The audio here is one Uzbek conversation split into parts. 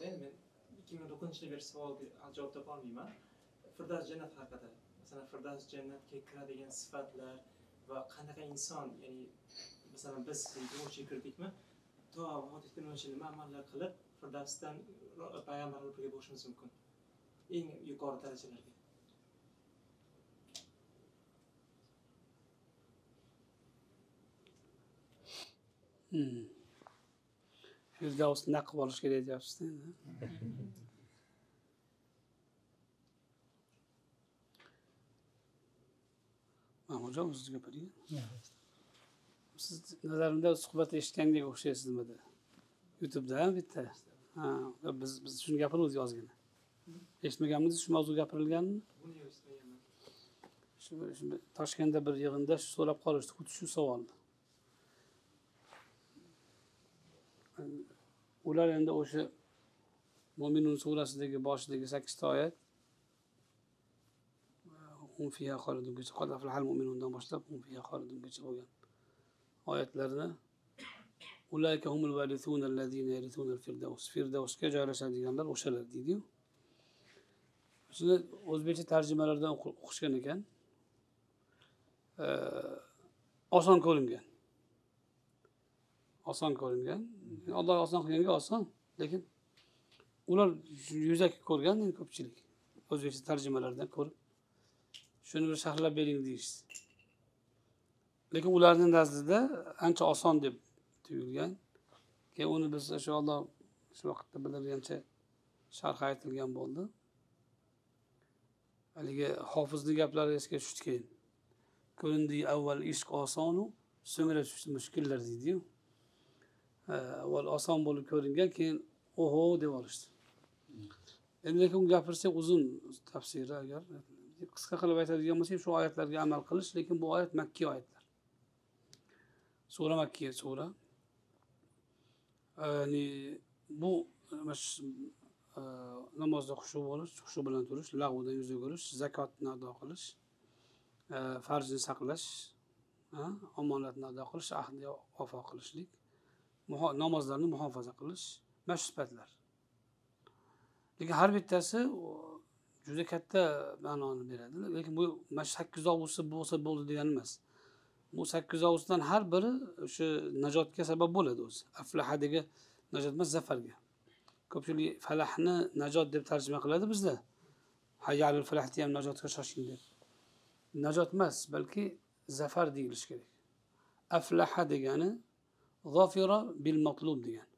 endi men 2009-yilgi savolga javob topa olmayman. Firdavs jannat haqida, masalan, Firdavs jannatga kiradigan sifatlar va qanaqa inson, ya'ni masalan biz guruhga kirdikmi, to vafot etguncha nima amallar qilib Firdavsdan payg'ambarlar birga bo'lishimiz mumkin. Eng yuqori darajalarga. Firdavsni naqib olish kerak deyapsiz. Mahmudjon, siz gapiring. Siz nazarimda suhbat eshitganga o'xshaysiz nimada? YouTube'da bitta. Ha, biz shuni gapirdik ozgina. Eshitmaganmisiz shu mavzu gapirilganmi? Buni eshitmaganman. Shu Toshkentda bir yig'inda so'rab qolishdi, xuddi shu savolni. Ular endi o'sha Mo'minun surasidagi boshidagi 8 ta oyat fiha xolidungacha, qad aflahal mu'minundan boshlab fiha xolidungacha bo'lgan oyatlarni ulayka humul varithun allazina yarithuna al-firdaus, firdavsga joylashadiganlar o'shalar deydi-yu. Shuni o'zbekcha tarjimalardan o'qishgan ekan. Oson ko'ringan. Oson ko'ringan. Alloh oson qilganga oson, lekin ular yuzaki ko'rgan ko'pchilik. O'zbekcha tarjimalardan ko'rib shuni bir sharhlab bering deyishdi. Lekin ularning nazdida ancha oson deb tuyulgan. Keyin uni biz inshaalloh shu vaqtda bildirgancha sharh aytilgan bo'ldi. Haligi hofizning gaplari esga tushdi keyin. Ko'rindi avval ishq osonu, so'ngra tushdi mushkullar deydi-yu. Avval oson bo'lib ko'ringan, keyin oho deb olishdi. Endi lekin gapirsak uzun tafsiri agar qisqa qilib aytadigan bo'lsak, shu oyatlarga amal qilish, lekin bu oyat makkiy oyatlar. Sura makkiy sura. Ya'ni bu namozda xushu bo'lish, xushu bilan turish, lag'vdan yuz o'girish, zakotni ado qilish, farzni saqlash, omonatni ado qilish, ahdga vafo qilishlik, namozlarni muhofaza qilish, mana shu sifatlar. Lekin har bittasi juda katta ma'noni beradi. Lekin bu 8 og'usi bo'lsa bo'ldi degani emas. Bu 8 og'usdan har biri o'sha najotga sabab bo'ladi o'zi. Aflahadagi najot emas, zafarga. Ko'pchilik falahni najot deb tarjima qiladi bizda. Hayyalul falahni ham najotga shoshing deb. Najot emas, balki zafar deyilishi kerak. Aflaha degani zafira bil matlub degan.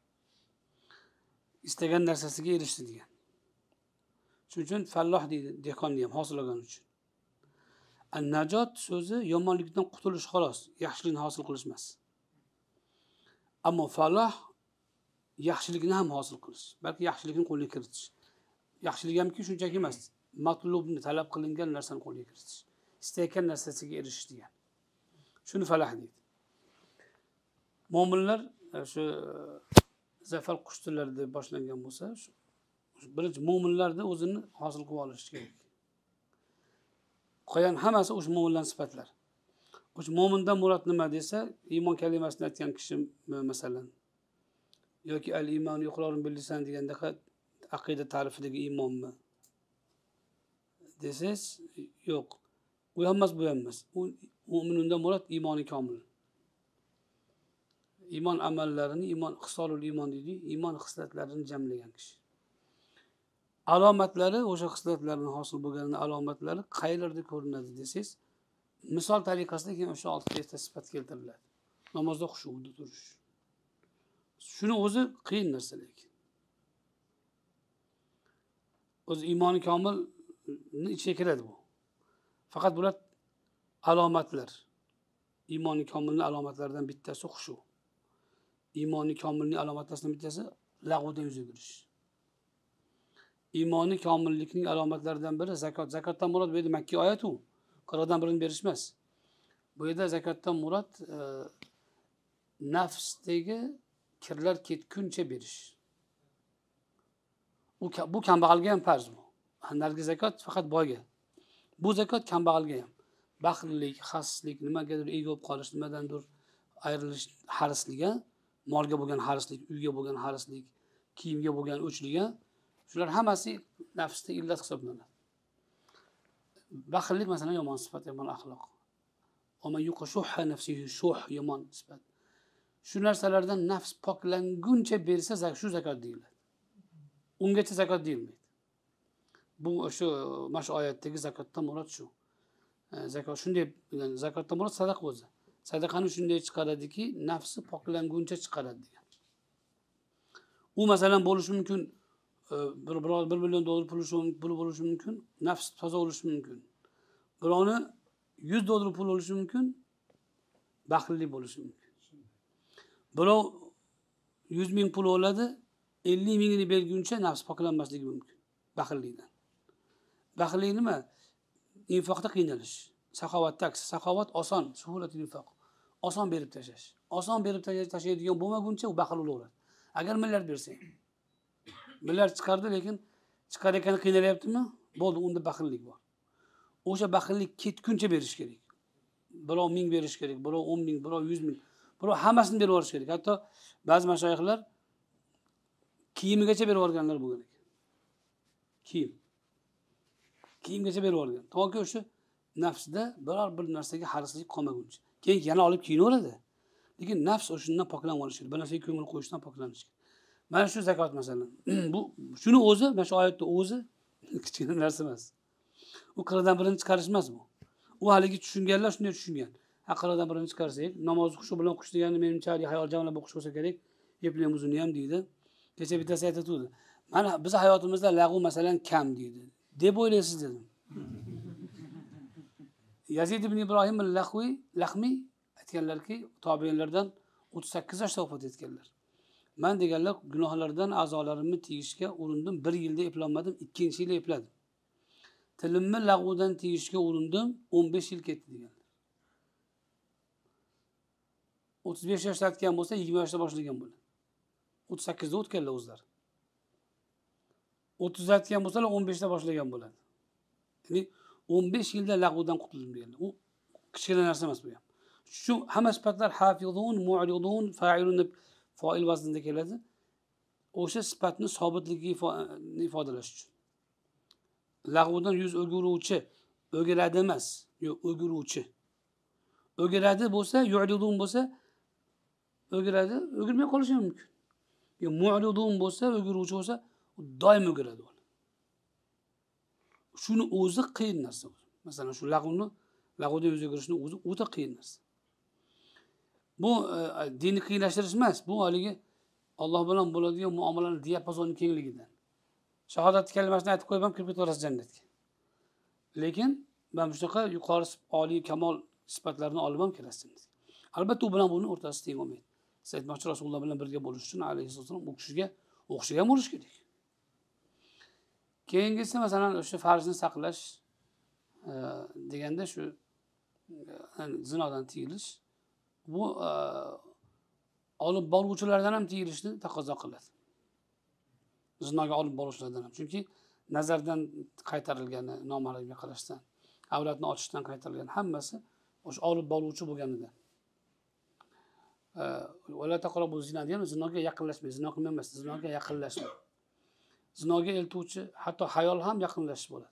Istagan narsasiga erishdi degan. Shuning uchun falloh deydi, dehqonni ham hosil olgani uchun. An-najot so'zi yomonlikdan qutulish xolos, yaxshilikni hosil qilish emas. Ammo falloh yaxshilikni ham hosil qilish, balki yaxshilikni qo'lga kiritish. Yaxshilik hamki shunchaki emas, matlubni talab qilingan narsani qo'lga kiritish, istayotgan narsasiga erishish degan. Shuni falah deydi. Mo'minlar shu zafar qushdilar deb boshlangan bo'lsa, birinchi mo'minlarda o'zini hosil qilib olish kerak. Qolgan hammasi o'sha mo'minlarning sifatlari. O'sha mo'mindan murod nima desa, iymon kalimasini aytgan kishi masalan yoki al-iymon yuqrorun bil lisan degandagi aqida ta'rifidagi iymonmi desangiz, yo'q. U ham emas, bu ham emas. U mo'mindan murod iymoni komil. Iymon amallarini, iymon hisolul iymon deydi, iymon xislatlarini jamlagan kishi. Alomatlari, o'sha xislatlarning hosil bo'lganining alomatlari qayerlarda ko'rinadi desangiz, misol tariqasida keyin o'sha 6 ta sifat keltiriladi. Namozda xushuda turish. Shuni o'zi qiyin narsa lekin. O'zi iymoni komilni ichiga kiradi bu. Faqat bular alomatlar. Iymoni komilning alomatlaridan bittasi xushu. Iymoni komilning alomatlaridan bittasi lag'vdan yuz o'girish. Iymoni komillikning alomatlaridan biri zakot. Zakotdan murod bu yerda makkiy oyat u. Qirqdan birini berish emas. Bu yerda zakotdan murod nafsdagi kirlar ketguncha berish. Bu kambag'alga ham farz bu. Nargi zakot faqat boyga. Bu zakot kambag'alga ham. Baxillik, xasislik, nimagadir ega bo'lib qolish, nimadandir ayrilish, harislik, molga bo'lgan harislik, uyga bo'lgan harislik, kiyimga bo'lgan o'chligan, shular hammasi nafsda illat hisoblanadi. Baxillik masalan yomon sifat, yomon axloq. Ama yuqa shuhha nafsihi, shuh yomon sifat. Shu narsalardan nafs poklanguncha bersa shu zakot deyiladi. Ungacha zakot deyilmaydi. Bu shu mana shu oyatdagi zakotdan murod shu. Zakot shunday, zakotdan murod sadaqa o'zi. Sadaqani shunday chiqaradiki, nafsi poklanguncha chiqaradi degan. U masalan bo'lishi mumkin, $1 million pul bo'lishi mumkin, nafs toza bo'lishi mumkin. Birovni $100 pul bo'lishi mumkin, baxillik bo'lishi mumkin. Birov 100 ming pul oladi, 50 mingini berguncha nafs poklanmasligi mumkin baxillikdan. Baxillik nima? Infoqda qiynalish. Saxovatda aksi. Saxovat oson, suhulatul infoq. Oson berib tashlash. Oson berib tashlaydigan bo'lmaguncha u baxil bo'laveradi. Agar milliard bersang, milliard chiqardi, lekin chiqar ekani qiynalyaptimi? Bo'ldi, unda baxillik bor. O'sha baxillik ketguncha berish kerak. Birov 1000 berish kerak, birov 10 ming, birov 100 ming, birov hammasini berib yuborish kerak. Hatto ba'zi mashoyixlar kiyimigacha berib yuborganlar bo'lgan ekan. Kiyimgacha berib yuborgan. Toki o'sha nafsida biror bir narsaga harislik qolmaguncha. Keyin yana olib kiyinaveradi. Lekin nafs o'shundan poklanib olish kerak. Bir narsaga ko'ngil qo'yishdan poklanish kerak. Mana shu zakot masalan. Bu shuni o'zi, mana shu oyatda o'zi kichkina narsa emas. U qirqdan birini chiqarish emas bu. U haligi tushunganlar shunday tushungan. Qirqdan birini chiqarsak, namoz xushu bilan o'qish degani menimcha hayol jamlab o'qish bo'lsa kerak. Eplayam uzuni ham deydi. Kecha bittasi aytadi. Mana biz hayotimizda lag'u masalan kam deydi. Deb o'ylaysiz dedim. Yazid ibn Ibrohim al-Laxmi aytganlarki, tobiinlardan 38 yoshda vafot etganlar. Men deganlar gunohlardan a'zolarimni tiyishga urindim, 1 yilda eplolmadim, 2-yilda epladim. Tilimni lag'udan tiyishga urindim, 15 yil ketdi deganlar. 35 yoshda aytgan bo'lsa, 20 yoshda boshlagan bo'ladi. 38 da o'tganlar o'zlari. 30 da aytgan bo'lsalar, 15 da boshlagan bo'ladi. Ya'ni 15 yilda lag'udan qutuldim deganlar. U kichkina narsa emas bu ham. Shu hamma sifatlar hafizun, mu'ridun, fa'ilun fa'il vaznida keladi. O'sha sifatni sobitligiga ifodalash uchun. Lag'udan yuz o'giruvchi, o'giradi emas, yo'q, o'giruvchi. O'giradi bo'lsa, yu'ridun bo'lsa, o'giradi, o'girmay qolishi mumkin. Yo mu'ridun bo'lsa, o'giruvchi bo'lsa, doim o'giradi. Shuni o'zi qiyin narsa. Masalan, shu lag'uda yuz o'girishni o'zi o'ta qiyin narsa. Bu dinni qiynashtirish emas, bu haligi Alloh bilan bo'ladigan muomalaning diapazoni kengligidan. Shahodat kalimasini aytib qo'yib ham kirib ketaverasiz jannatga. Lekin men shunaqa yuqori oliy kamol sifatlarni olib ham kirasiz. Albatta u bilan buni o'rtasida teng olmaydi. Siz aytmoqchi Rasululloh bilan birga bo'lish uchun alayhissalom u kishiga o'xshagan bo'lish kerak. Keyingisi masalan o'sha farzni saqlash deganda shu zinodan tiyilish, bu olib boruvchilardan ham tiyilishni taqozo qiladi. Zinoga olib boruvchilardan ham. Chunki nazardan qaytarilgani, noma'lumga qarashdan, avlatni ochishdan qaytarilgan hammasi o'sha olib boruvchi bo'lganidan. Wala taqrabu zina degan zinoga yaqinlashmang, zino qilmaysiz, zinoga yaqinlashmang. Zinoga eltuvchi, hatto hayol ham yaqinlashish bo'ladi.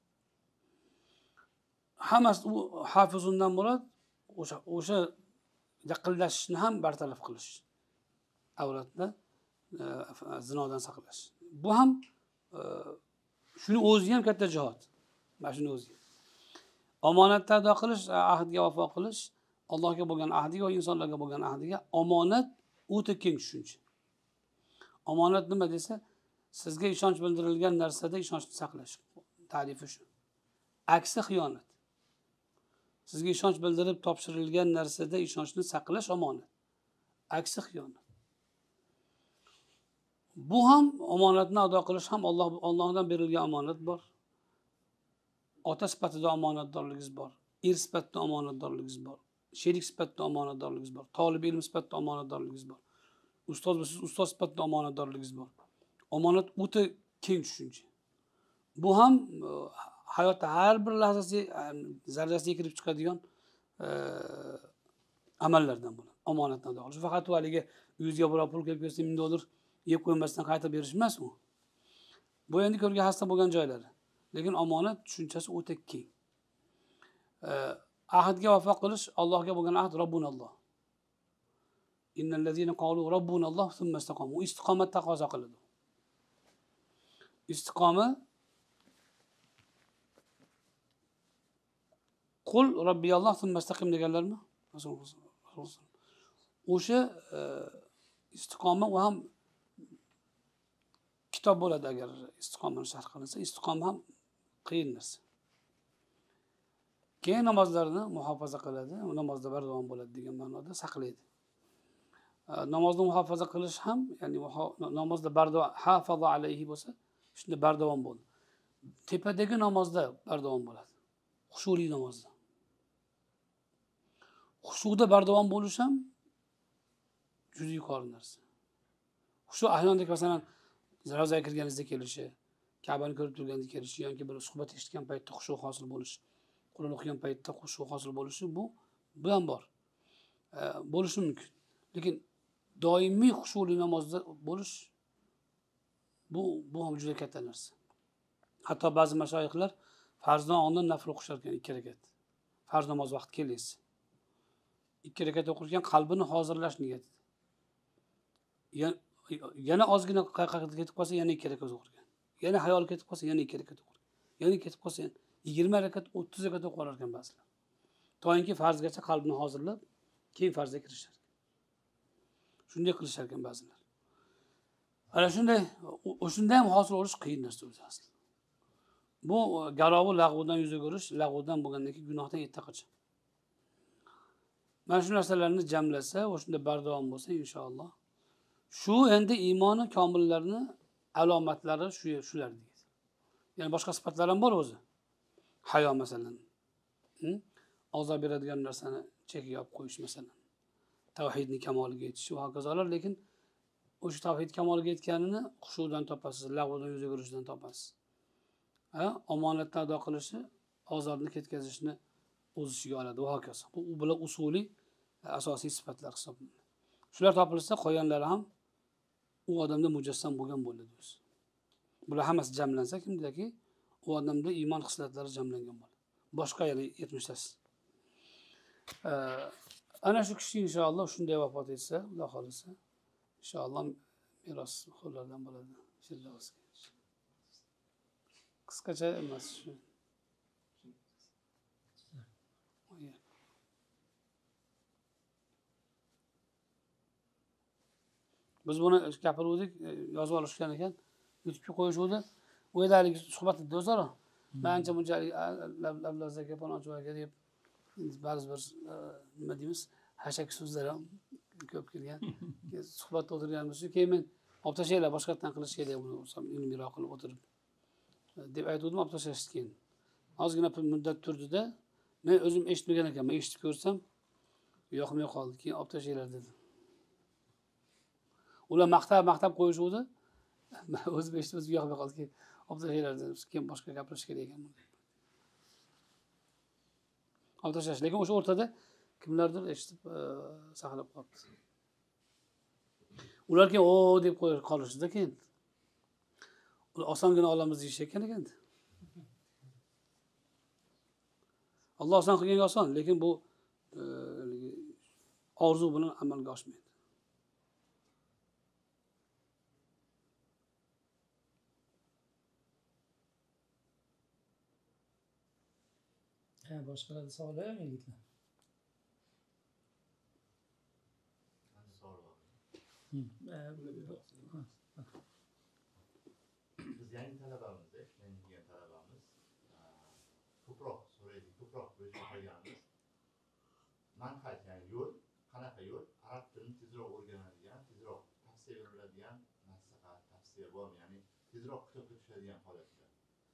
Hammasi u hafizundan bo'ladi, o'sha yaqinlashishni ham bartaraf qilish. Avratni zinodan saqlash. Bu ham shuni o'zi ham katta jihod. Mana shuni o'zi. Omonatni ado qilish, ahdga vafo qilish, Allohga bo'lgan ahdiga va insonlarga bo'lgan ahdiga omonat o'ta keng tushuncha. Omonat nima desa, sizga ishonch bildirilgan narsada ishonchni saqlash. Ta'rifi shu. Aksi xiyonat. Sizga ishonch bildirib topshirilgan narsada ishonchni saqlash omonat. Aksi xiyonat. Bu ham omonatni ado qilish ham Allohdan berilgan omonat bor. Ota sifatida omonatdorligingiz bor. Er sifatida omonatdorligingiz bor. Sherik sifatida omonatdorligingiz bor. Talib ilm sifatida omonatdorligingiz bor. Ustoz bo'lsangiz ustoz sifatida omonatdorligingiz bor. Omonat o'ta keng tushuncha. Bu ham hayotda har bir lahzasi zarrasiga kirib chiqadigan amallardan bo'ladi. Omonatni ado qilish. Faqat haligi uyingizga birov pul kelib kelsa $1000 yeb qo'ymasdan qaytarib berish emas u. Bu endi ko'rga xasta bo'lgan joylari. Lekin omonat tushunchasi o'ta keng. Ahdga vafo qilish, Allohga bo'lgan ahd Robbunalloh. Innallazina qalu Robbunalloh thumma istaqamu. Istiqomat taqozo qiladi. Istiqoma Qul Robbiyalloh thumma istaqim deganlarmi? Rasululloh. O'sha istiqoma u ham kitob bo'ladi agar istiqomani sharh qilinsa, istiqoma ham qiyin narsa. Keyin namozlarni muhofaza qiladi, namozda bardavom bo'ladi degan ma'noda saqlaydi. Namozni muhofaza qilish ham, ya'ni namozda bardavom hafaza alayhi bo'lsa, shunda bardavom bo'ladi. Tepadagi namozda bardavom bo'ladi. Xushuli namozda. Xushuda bardavom bo'lish ham juda yuqori narsa. Xushu ahyonda masalan Ravzaga kirganingizda kelishi, Ka'bani ko'rib turganda kelishi, yoki bir suhbat eshitgan paytda xushu hosil bo'lishi, Qur'on o'qigan paytda xushu hosil bo'lishi bu ham bor. Bo'lishi mumkin. Lekin doimiy xushuli namozda bo'lish bu ham juda katta narsa. Hatto ba'zi mashoyixlar farzdan oldin nafl o'qishar ekan 2 rakat. Farz namoz vaqti kelsa 2 rakat o'qirgan qalbini hozirlash niyatida. Yana ozgina qayqaqda ketib qolsa yana 2 rakat o'qirgan. Yana hayol ketib qolsa yana 2 rakat o'qirgan. Yana ketib qolsa 20 rakat, 30 rakat o'qir ekan ba'zilar. To'yinki farzgacha qalbini hozirlab, keyin farzga kirishar. Shunday qilishar ekan ba'zilar. Ana shunday, o'shunday ham hosil bo'lish qiyin narsa o'zi asli. Bu garovi lag'vudan yuz o'girish, lag'vudan bo'lgandan keyin gunohdan yettaqacha. Mana shu narsalarni jamlasa, o'shunda bardavom bo'lsa inshaalloh. Shu endi iymoni komillarni alomatlari shular deydi. Ya'ni boshqa sifatlar ham bor o'zi. Hayo masalan. Azob beradigan narsani chekiga olib qo'yish masalan. Tavhidning kamoliga yetish va hokazolar, lekin o'sha tavhid kamoliga yetganini xushudan topasiz, lag'vudan yuz o'girishdan topasiz. Omonatni ado qilishi, ozorni ketkazishni o'z ichiga oladi va hokazo. Bu bular usuliy asosiy sifatlar hisoblanadi. Shular topilsa, qolganlari ham u odamda mujassam bo'lgan bo'ladi o'zi. Bular hammasi jamlansa, kimdaki u odamda iymon xislatlari jamlangan bo'ladi. Boshqa yana 70tasi. Ana shu kishi inshaalloh shunday vafot etsa, Xudo xolisa, inshaalloh meros xullardan bo'ladi. Qisqacha emas shu. Biz buni gapirdik, yozib olishgan ekan, YouTube'ga qo'yishdi. U yerlik suhbatda o'zaro. Menimcha bunchalik lablazaga palonchilarga deb ba'zi bir nima deymiz, hashak so'zlar ham ko'p kelgan. Suhbatda o'tirganmiz. Keyin men olib tashlaylar, boshqatdan qilish kerak buni, ilmiyroq qilib o'tirib deb aytdim, olib tashlashdi keyin. Ozgina muddat turdi-da, men o'zim eshitmagan ekanman, eshitib ko'rsam yoqmay qoldi. Keyin olib tashlaylar dedi. Ular maqtab qo'yishdi. O'zim eshitib yoqmay qoldi. Keyin olib tashlaylar dedi. Keyin boshqa gapirish kerak ekan. Olib tashlash. Lekin o'sha o'rtada kimlardir eshitib saqlab qoldi. Ular keyin o deb qo'yib qolishdi keyin. Ular osongina olamiz deyishgan ekan. Alloh oson qilganga oson, lekin bu orzu bilan amalga oshmaydi. Boshqalarga savol ham yigitlar. Biz yangi talabamiz, yangi kelgan talabamiz. Ko'proq so'raydik, ko'proq bo'lishganmiz. Manhaj, ya'ni yo'l, qanaqa yo'l? Arab tilini tezroq o'rganadigan, tezroq tavsiya beriladigan nasihat, tavsiya bormi? Ya'ni tezroq kitobga tushadigan holatlar.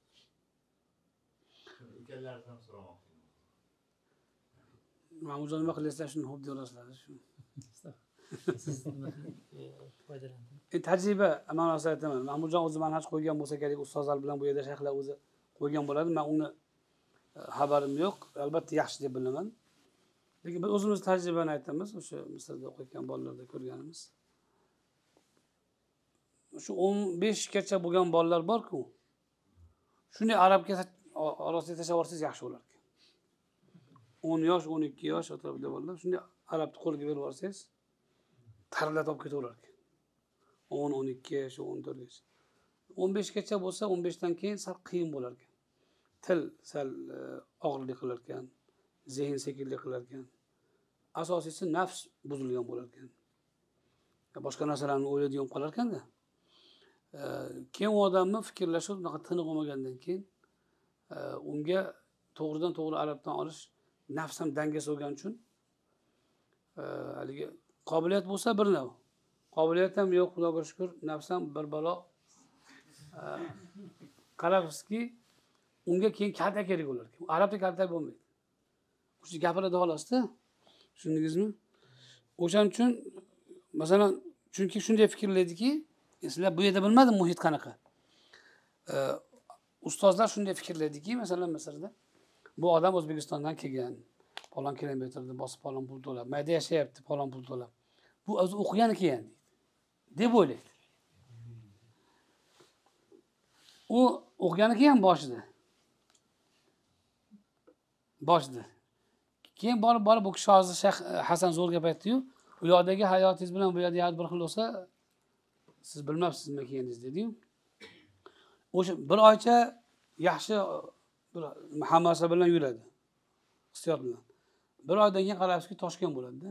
Shuni ekanlardan so'ramoqchiman. Ma'murjon nima qilyapsan shuni xo'p deyapsizlar shu. Siz foydalanasiz. Tajriba ma'nosida aytaman. Ma'murjon o'zi manhaj qo'ygan bo'lsa kerak, ustozlar bilan bu yerda shayxlar o'zi qo'ygan bo'ladi. Men uni xabarim yo'q. Albatta yaxshi deb bilaman. Lekin biz o'zimiz tajribani aytamiz. O'sha Misrda o'qiyotgan bolalarda ko'rganimiz. shu 15gacha bo'lgan bolalar bor-ku. Shunday arabga orasiga tashlab yuborsangiz yaxshi bo'lar ekan. 10 yosh, 12 yosh atrofida bolalar shunday arabni qo'lga berib yuborsangiz, tarlatib olib ketaverar ekan. 10, 12 yosh, 14 yosh. 15gacha bo'lsa, 15dan keyin sal qiyin bo'lar ekan. Til sal og'irlik qilar ekan, zehn sekinlik qilar ekan. Asosiysi nafs buzilgan bo'lar ekan. Boshqa narsalarni o'ylaydigan qolar ekanda. Keyin u odamni fikrlashi unaqa tiniq bo'lmagandan keyin unga to'g'ridan to'g'ri arabdan olish nafs ham dangasa bo'lgani uchun haligi qobiliyat bo'lsa bir nav. Qobiliyat ham yo'q, Xudoga shukr, nafs ham bir balo. Qarabsizki, unga keyin kaltak kerak bo'lar ekan. Arabda kaltak bo'lmaydi. O'sha gapiradi xolos-da. Tushundingizmi? O'shaning uchun masalan, chunki shunday fikrlaydiki, sizlar bu yerda bilmadim muhit qanaqa. Ustozlar shunday fikrlaydiki, masalan Misrda bu odam O'zbekistondan kelgan, falon kilometrda bosib falon pul to'lab, mayda yashayapti, falon pul to'lab. Bu o'zi o'qigani kelgan deb o'ylaydi. U o'qigani kelgan boshida. Keyin borib bu kishi hozir Shayx Hasan zo'r gap aytdi-yu, u yoqdagi hayotingiz bilan bu yerda bir xil bo'lsa, siz bilmabsiz nima kelganingiz dedi-yu. O'sha bir oycha yaxshi bir hammasi bilan yuradi. Hissiyot bilan. Bir oydan keyin qarabsizki, toshgan bo'ladi-da.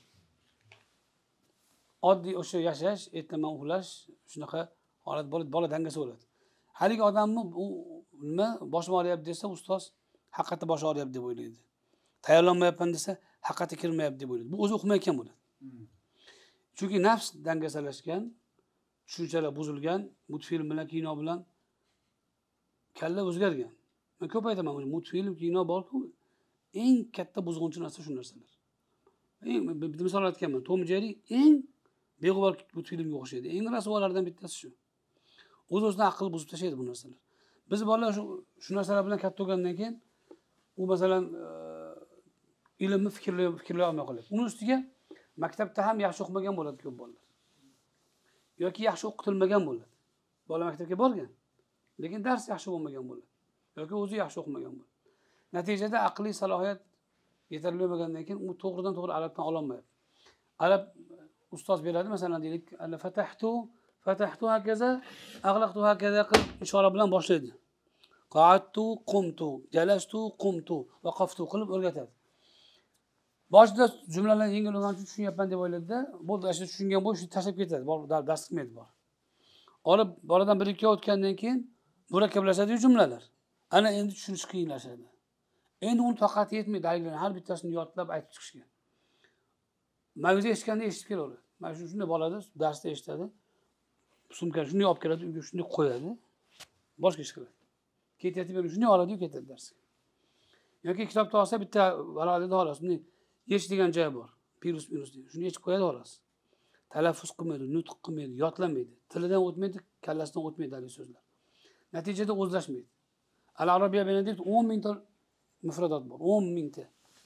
Oddiy o'sha yashash, ertaman uxlash, shunaqa holat bo'ladi, bola dangasa bo'ladi. Haligi odamni u nima boshim og'riyapti desa, ustoz haqiqatda bosh og'riyapti deb o'ylaydi. Tayyorlanmayapman desa, haqiqatda kirmayapti deb o'ylaydi. Bu o'zi o'qimayotgan bo'ladi. Chunki nafs dangasalashgan, tushunchalar buzilgan, multfilm bilan, kino bilan kalla o'zgargan. Men ko'p aytaman, multfilm, kino borku, eng katta buzg'unchi narsa shu narsalar. Bitta misol aytganman, Tom Jerry eng beg'ubor multfilmga o'xshaydi. Eng rasvolardan bittasi shu. O'z-o'zidan aql buzib tashlaydi bu narsalar. Biz bolalar shu narsalar bilan katta bo'lgandan keyin u masalan ilmni fikrlay olmay qoladi. Uning ustiga maktabda ham yaxshi o'qimagan bo'ladi ko'p bolalar. Yoki yaxshi o'qitilmagan bo'ladi. Bola maktabga borgan, lekin dars yaxshi bo'lmagan bo'ladi. Yoki o'zi yaxshi o'qimagan bo'ladi. Natijada aqliy salohiyat yetarli bo'lmagandan keyin u to'g'ridan to'g'ri arabdan ololmaydi. Arab ustoz beradi, masalan deylik, fatahtu hakaza, aghlaqtu hakaza qilib ishora bilan boshlaydi. Qa'adtu, qumtu, jalastu, qumtu, waqaftu qilib o'rgatadi. Boshida jumlalar yengil bo'lgani uchun tushunyapman deb o'ylaydi-da, bo'ldi, ashula tushungan bo'y shu tashlab ketadi, dars qilmaydi bor. Olib boladan 1-2 oy o'tgandan keyin murakkablashadi jumlalar. Ana endi tushunish qiyinlashadi. Endi uni toqati yetmaydi, har bittasini yodlab aytib chiqishga. Mavzu eshitganda eshitib kelaveradi. Mana shunday bo'ladi, darsda eshitadi. Sumkani shunday olib keladi, uyga shunday qo'yadi. Boshqa ish qiladi. Ketayotib shunday oladi-yu ketadi darsga. Yoki kitobda olsa bitta varaqada xolos, bunday yech degan joyi bor. Pirus minus deydi. Shuni yechib qo'yadi xolos. Talaffuz qilmaydi, nutq qilmaydi, yodlamaydi. Tilidan o'tmaydi, kallasidan o'tmaydi hali so'zlar. Natijada o'zlashmaydi. Al-Arabiya Benedikt 10 mingta mufradat bor. 10 mingta.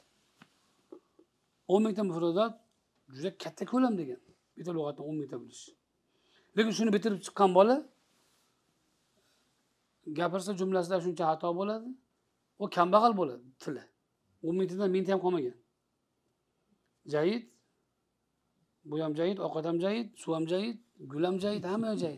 10 mingta mufradat juda katta ko'lam degan. Bitta lug'atni 10 mingta bilish. Lekin shuni bitirib chiqqan bola gapirsa jumlasida shuncha xato bo'ladi. O kambag'al bo'ladi tili. 10 mingtadan mingta ham qolmagan. Jayid, bu ham jayid, ovqat ham jayid, suv ham jayid, gul ham jayid, hamma jayid.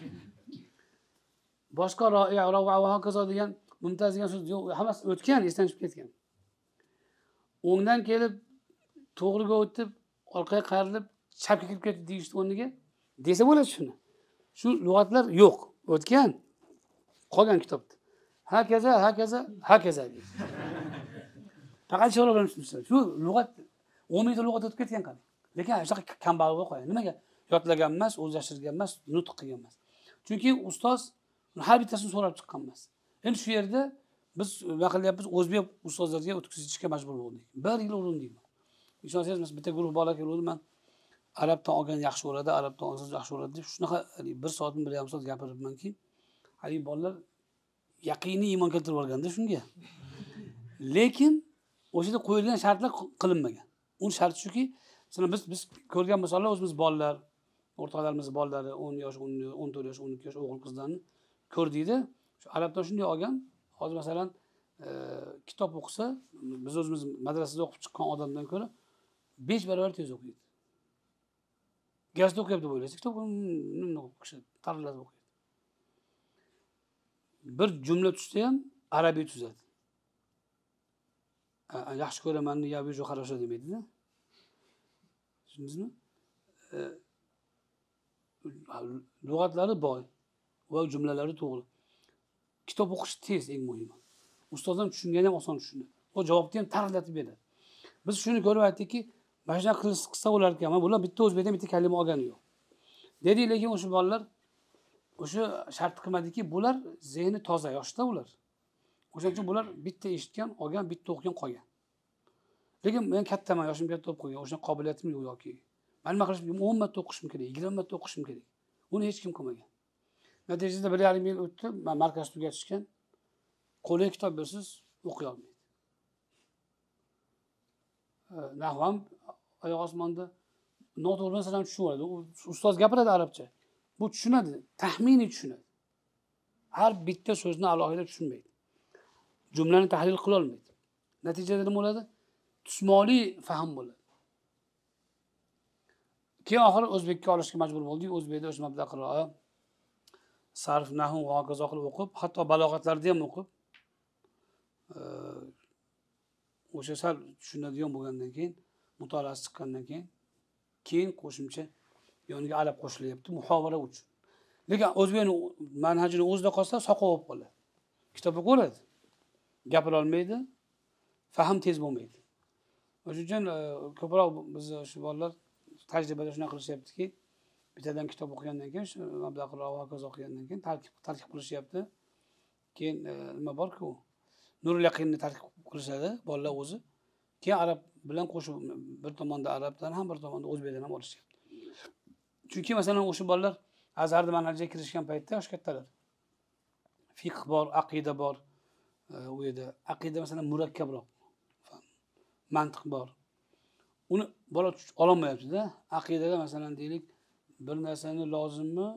Boshqa ro'ya va hokazo degan mumtaz degan so'z hammasi o'tgan, esdan chiqib ketgan. O'ngdan kelib, to'g'riga o'tib, orqaga qayrilib, chapga kirib ketdi deyishdi o'rniga. Desa bo'ladi shuni. Shu lug'atlar yo'q, o'tgan. Qolgan kitobda. Hakaza deydi. Faqat shu bilan tushunsa. Shu lug'at 10 mingta lug'at o'tib ketgan qani. Lekin shunaqa kambag'al bo'lib qolgan. Nimaga? Yodlagan emas, o'zlashtirgan emas, nutq qilgan emas. Chunki ustoz har bittasini so'rab chiqqan emas. Endi shu yerda biz nima qilyapmiz? O'zbek ustozlarga o'tkazishga majbur bo'ldik. 1 yil urindik. Ishonsangiz, bitta guruh bola keldi, men arabdan olgan yaxshi bo'ladi, arabdan olsangiz yaxshi bo'ladi deb shunaqa 1 soatmi 1,5 soat gapiribmanki, hali bolalar yaqiniy iymon keltirib olganda shunga. Lekin o'shada qo'yilgan shartlar qilinmagan. Uning sharti shuki, biz ko'rgan misollar o'zimiz bolalar o'rtoqlarimiz bolalari 10 yosh, 14 yosh, 12 yosh o'g'il qizlarni ko'rdikda, shu arabdan shunday olgan, hozir masalan kitob o'qisa, biz o'zimiz madrasada o'qib chiqqan odamdan ko'ra 5 barobar tez o'qiydi. Gazeta o'qiyapti bo'ylaysiz, kitob o'qishi, tarlatib o'qiydi. Bir jumla tuzsa ham arabiy tuzadi. Yaxshi ko'ramanni ya viju хорошо demaydi-da. Tushundingizmi? Lug'atlari boy va jumlalari to'g'ri. Kitob o'qish tez eng muhimi. Ustoz ham tushungani ham oson tushunadi. O javobni ham tarlatib beradi. Biz shuni ko'rib aytdikki, mana shunaqa qilsa bo'lar ekan, ammo bular bitta o'zbekdan bitta kalima olgani yo'q. Dedik, lekin o'sha bolalar o'sha shart qilmadiki, bular zehni toza, yoshda ular. O'shaning uchun bular bitta eshitgan, olgan, bitta o'qigan, qolgan. Lekin men kattaman, yoshim katta bo'lib qolgan, o'sha qobiliyatim yo'q yoki. Men nima qilishim, 10 marta o'qishim kerak, 20 marta o'qishim kerak. Uni hech kim qilmagan. Natijada 1,5 yil o'tdi, men markaz tugatishgan. Qo'liga kitob bersiz, o'qiy olmaydi. Nahvam oyoq osmonda noto'g'ri narsalarni tushunadi. Ustoz gapiradi arabcha. Bu tushunadi, taxminiy tushunadi. Har bitta so'zni alohida tushunmaydi. Jumlani tahlil qila olmaydi. Natijada nima bo'ladi? Tusmoliy fahm bo'ladi. Keyin oxiri o'zbekka olishga majbur bo'ldik. O'zbekda o'sha mabda qiroa, sarf, nahv va hokazo qilib o'qib, hatto balog'atlarni ham o'qib, o'sha sal tushunadigan bo'lgandan keyin, mutolaasi chiqqandan keyin qo'shimcha yoniga arab qo'shilyapti muhovara uchun. Lekin o'zbekning manhajini o'zida qolsa soqov bo'lib qoladi. Kitob o'qiydi, gapira olmaydi, fahm tez bo'lmaydi. O'shuning uchun ko'proq biz shu bolalar tajribada shunaqa qilishyaptiki, bittadan kitob o'qigandan keyin, shu mabda qilib hokazo o'qigandan keyin tarkib qilishyapti. Keyin nima bor-ku, Nurul Yaqinni tarkib qilishadi bolalar o'zi. Keyin arab bilan qo'shib bir tomonda arabdan ham, bir tomonda o'zbekdan ham olishyapti. Chunki masalan o'sha bolalar Azharda manhajga kirishgan paytda yosh kattalar. Fiqh bor, aqida bor. U yerda aqida masalan murakkabroq. Mantiq bor. Uni bola ololmayapti-da. Aqidada masalan deylik, bir narsani lozimmi,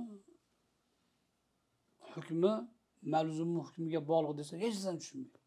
hukmi, malzummi hukmiga bog'liq desa, hech narsani tushunmaydi.